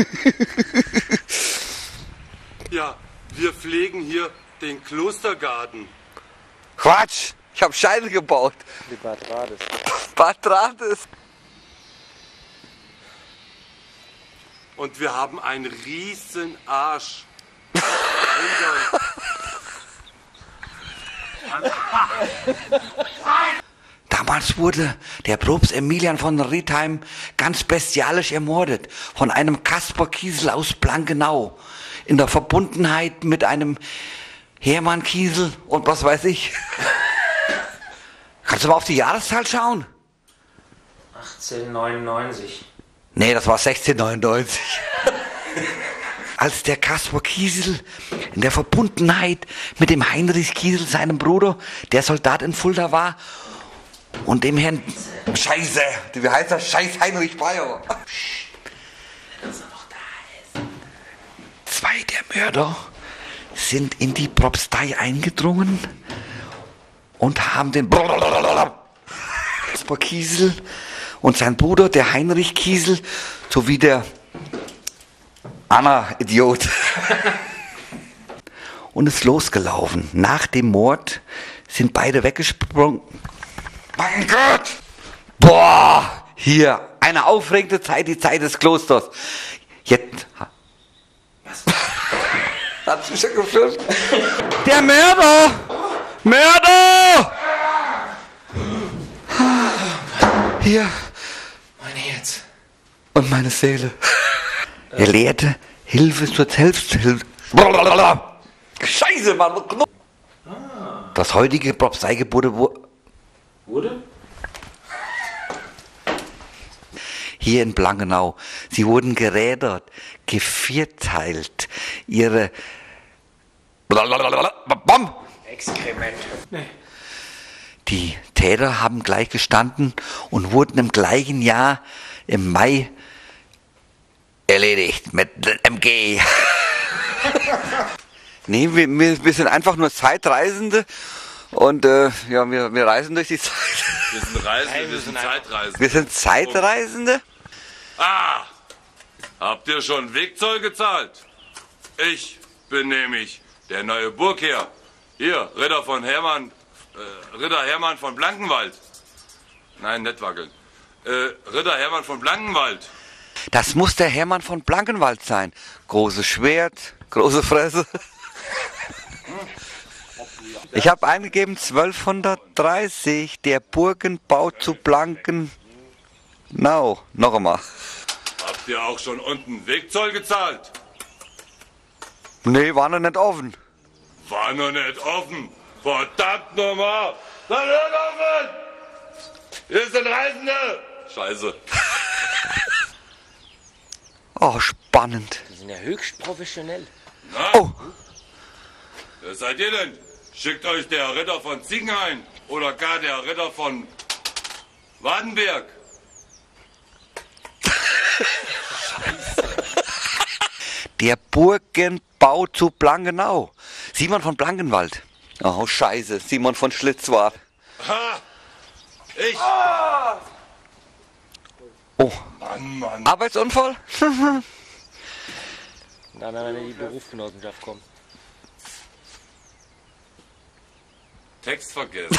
[SPEAKER 1] Ja, wir pflegen hier den Klostergarten.
[SPEAKER 4] Quatsch! Ich habe Scheine gebaut.
[SPEAKER 7] Die Bad Rades.
[SPEAKER 4] Bad Rades.
[SPEAKER 1] Und wir haben einen riesen Arsch.
[SPEAKER 9] Damals wurde der Propst Emilian von Riedheim ganz bestialisch ermordet von einem Kasper Kiesel aus Blankenau in der Verbundenheit mit einem Hermann Kiesel und was weiß ich. Kannst du mal auf die Jahreszahl schauen?
[SPEAKER 7] achtzehnhundertneunundneunzig.
[SPEAKER 9] Nee, das war sechzehnhundertneunundneunzig. Als der Kasper Kiesel in der Verbundenheit mit dem Heinrich Kiesel, seinem Bruder, der Soldat in Fulda war, und dem Herrn... Scheiße, wie heißt das? Scheiß Heinrich Bayer. Zwei der Mörder sind in die Propstei eingedrungen und haben den Kasper Kiesel und sein Bruder, der Heinrich Kiesel, sowie der Anna-Idiot und ist losgelaufen. Nach dem Mord sind beide weggesprungen. Mein Gott! Boah! Hier, eine aufregende Zeit, die Zeit des Klosters. Jetzt... Was? Hat sie schon gefilmt? Der Mörder! Mörder! Hier.
[SPEAKER 7] Mein Herz.
[SPEAKER 9] Und meine Seele. Er lehrte Hilfe zur Selbsthilfe. Scheiße, Mann. Das heutige Propsteigebäude wurde...
[SPEAKER 7] Wurde?
[SPEAKER 9] Hier in Blankenau. Sie wurden gerädert, gevierteilt. Ihre... Bam!
[SPEAKER 7] Exkrement. Nee.
[SPEAKER 9] Die Täter haben gleich gestanden und wurden im gleichen Jahr im Mai erledigt mit M G. Nee, wir, wir, wir sind einfach nur Zeitreisende und äh, ja, wir, wir reisen durch die Zeit.
[SPEAKER 1] Wir sind Reisende, Nein, wir, wir sind Zeitreisende.
[SPEAKER 9] Wir sind Zeitreisende?
[SPEAKER 1] Ah! Habt ihr schon Wegzoll gezahlt? Ich bin nämlich der neue Burgherr. Hier, Ritter von Hermann, äh, Ritter Hermann von Blankenwald. Nein, nicht wackeln. Äh, Ritter Hermann von Blankenwald.
[SPEAKER 9] Das muss der Hermann von Blankenwald sein. Großes Schwert, große Fresse. Ich habe eingegeben zwölfhundertdreißig, der Burgenbau zu Blankenau. Noch einmal.
[SPEAKER 1] Habt ihr auch schon unten Wegzoll gezahlt?
[SPEAKER 9] Nee, war noch nicht offen.
[SPEAKER 1] War noch nicht offen. Verdammt nochmal. Dann hört offen. Hier sind Reisende. Scheiße.
[SPEAKER 9] Oh, spannend.
[SPEAKER 7] Die sind ja höchst professionell.
[SPEAKER 1] Na?
[SPEAKER 9] Oh.
[SPEAKER 1] Wer seid ihr denn? Schickt euch der Ritter von Ziegenhain oder gar der Ritter von Wadenberg?
[SPEAKER 9] Der Burgenbau zu Blankenau. Simon von Blankenwald. Oh, scheiße. Simon von Schlitzwart.
[SPEAKER 1] Ha! Ich!
[SPEAKER 9] Oh.
[SPEAKER 1] Mann, Mann.
[SPEAKER 9] Arbeitsunfall?
[SPEAKER 7] Dann, wenn er in die Berufsgenossenschaft kommt.
[SPEAKER 1] Text vergessen.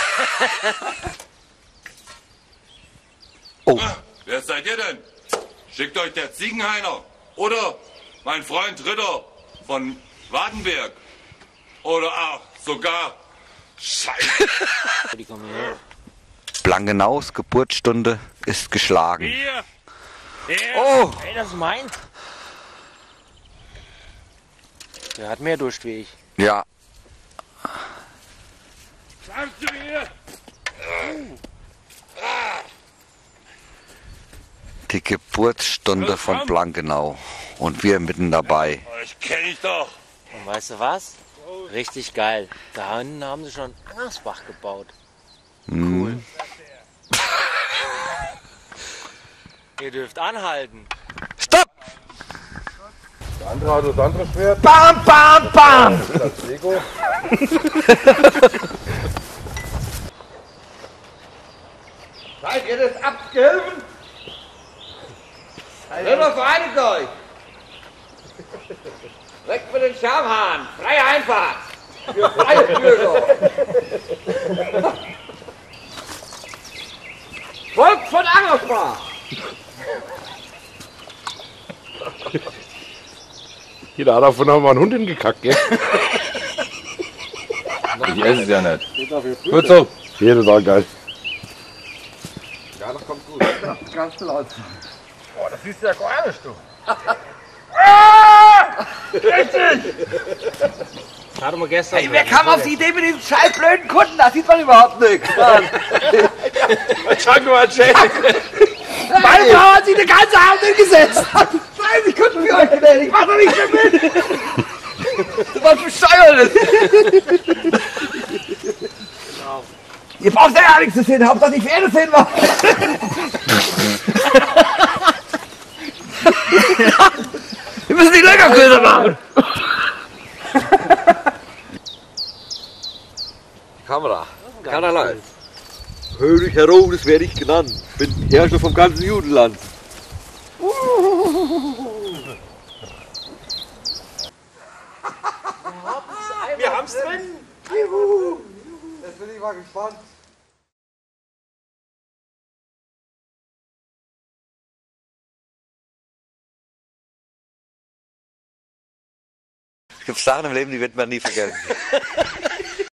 [SPEAKER 9] Oh.
[SPEAKER 1] Ah, wer seid ihr denn? Schickt euch der Ziegenhainer oder mein Freund Ritter von Wadenberg oder auch sogar Scheiße.
[SPEAKER 7] Die kommen hierher.
[SPEAKER 9] Blankenaus Geburtsstunde ist geschlagen.
[SPEAKER 7] Hier! Hier!
[SPEAKER 9] Oh!
[SPEAKER 7] Ey, das ist meins! Der hat mehr Durst wie ich.
[SPEAKER 9] Ja.
[SPEAKER 1] Sagst du mir?
[SPEAKER 9] Die Geburtsstunde von Blankenau. Und wir mitten dabei.
[SPEAKER 1] Ich kenn dich doch.
[SPEAKER 7] Und weißt du was? Richtig geil. Da hinten haben sie schon Angersbach gebaut. Cool.
[SPEAKER 9] Hm.
[SPEAKER 7] Ihr dürft anhalten.
[SPEAKER 9] Stopp!
[SPEAKER 10] Der andere hat das andere Schwert.
[SPEAKER 9] Bam, bam, bam!
[SPEAKER 10] Das ist das Lego.
[SPEAKER 6] Seid ihr das abgeholfen? Ritter, vereinigt euch! Weg mit den Schamhahn! Freie Einfahrt! Für freie Bürger. Volk von Angersbach.
[SPEAKER 2] Jeder hat davon noch mal einen Hund hingekackt, gell?
[SPEAKER 10] Ich esse es ja nicht. Gut so. Jeder sagt geil.
[SPEAKER 6] Ja, das kommt gut. Ganz laut.
[SPEAKER 2] Boah, das siehst du ja gar nicht, du.
[SPEAKER 8] Richtig!
[SPEAKER 7] Das hatten wir gestern.
[SPEAKER 4] Hey, wer kam auf die Idee mit diesem scheiß blöden Kunden? Da sieht man überhaupt nichts.
[SPEAKER 2] Django Unchained.
[SPEAKER 4] Meine Frau hat sich eine ganze Abend hingesetzt. dreißig Kunden für euch genäht. Ich mach doch nicht mehr mit. Du warst bescheuert. Genau. Ihr braucht ja gar nichts zu sehen. Hauptsache die Pferde sehen wir. Wir müssen die Löcher größer machen.
[SPEAKER 9] Kamera, keinerlei. König Herodes werde ich genannt. Bin Herrscher vom ganzen Judenland.
[SPEAKER 2] Wir haben's drin.
[SPEAKER 6] Juhu. Jetzt bin ich mal gespannt.
[SPEAKER 4] Es gibt Sachen im Leben, die wird man nie vergessen.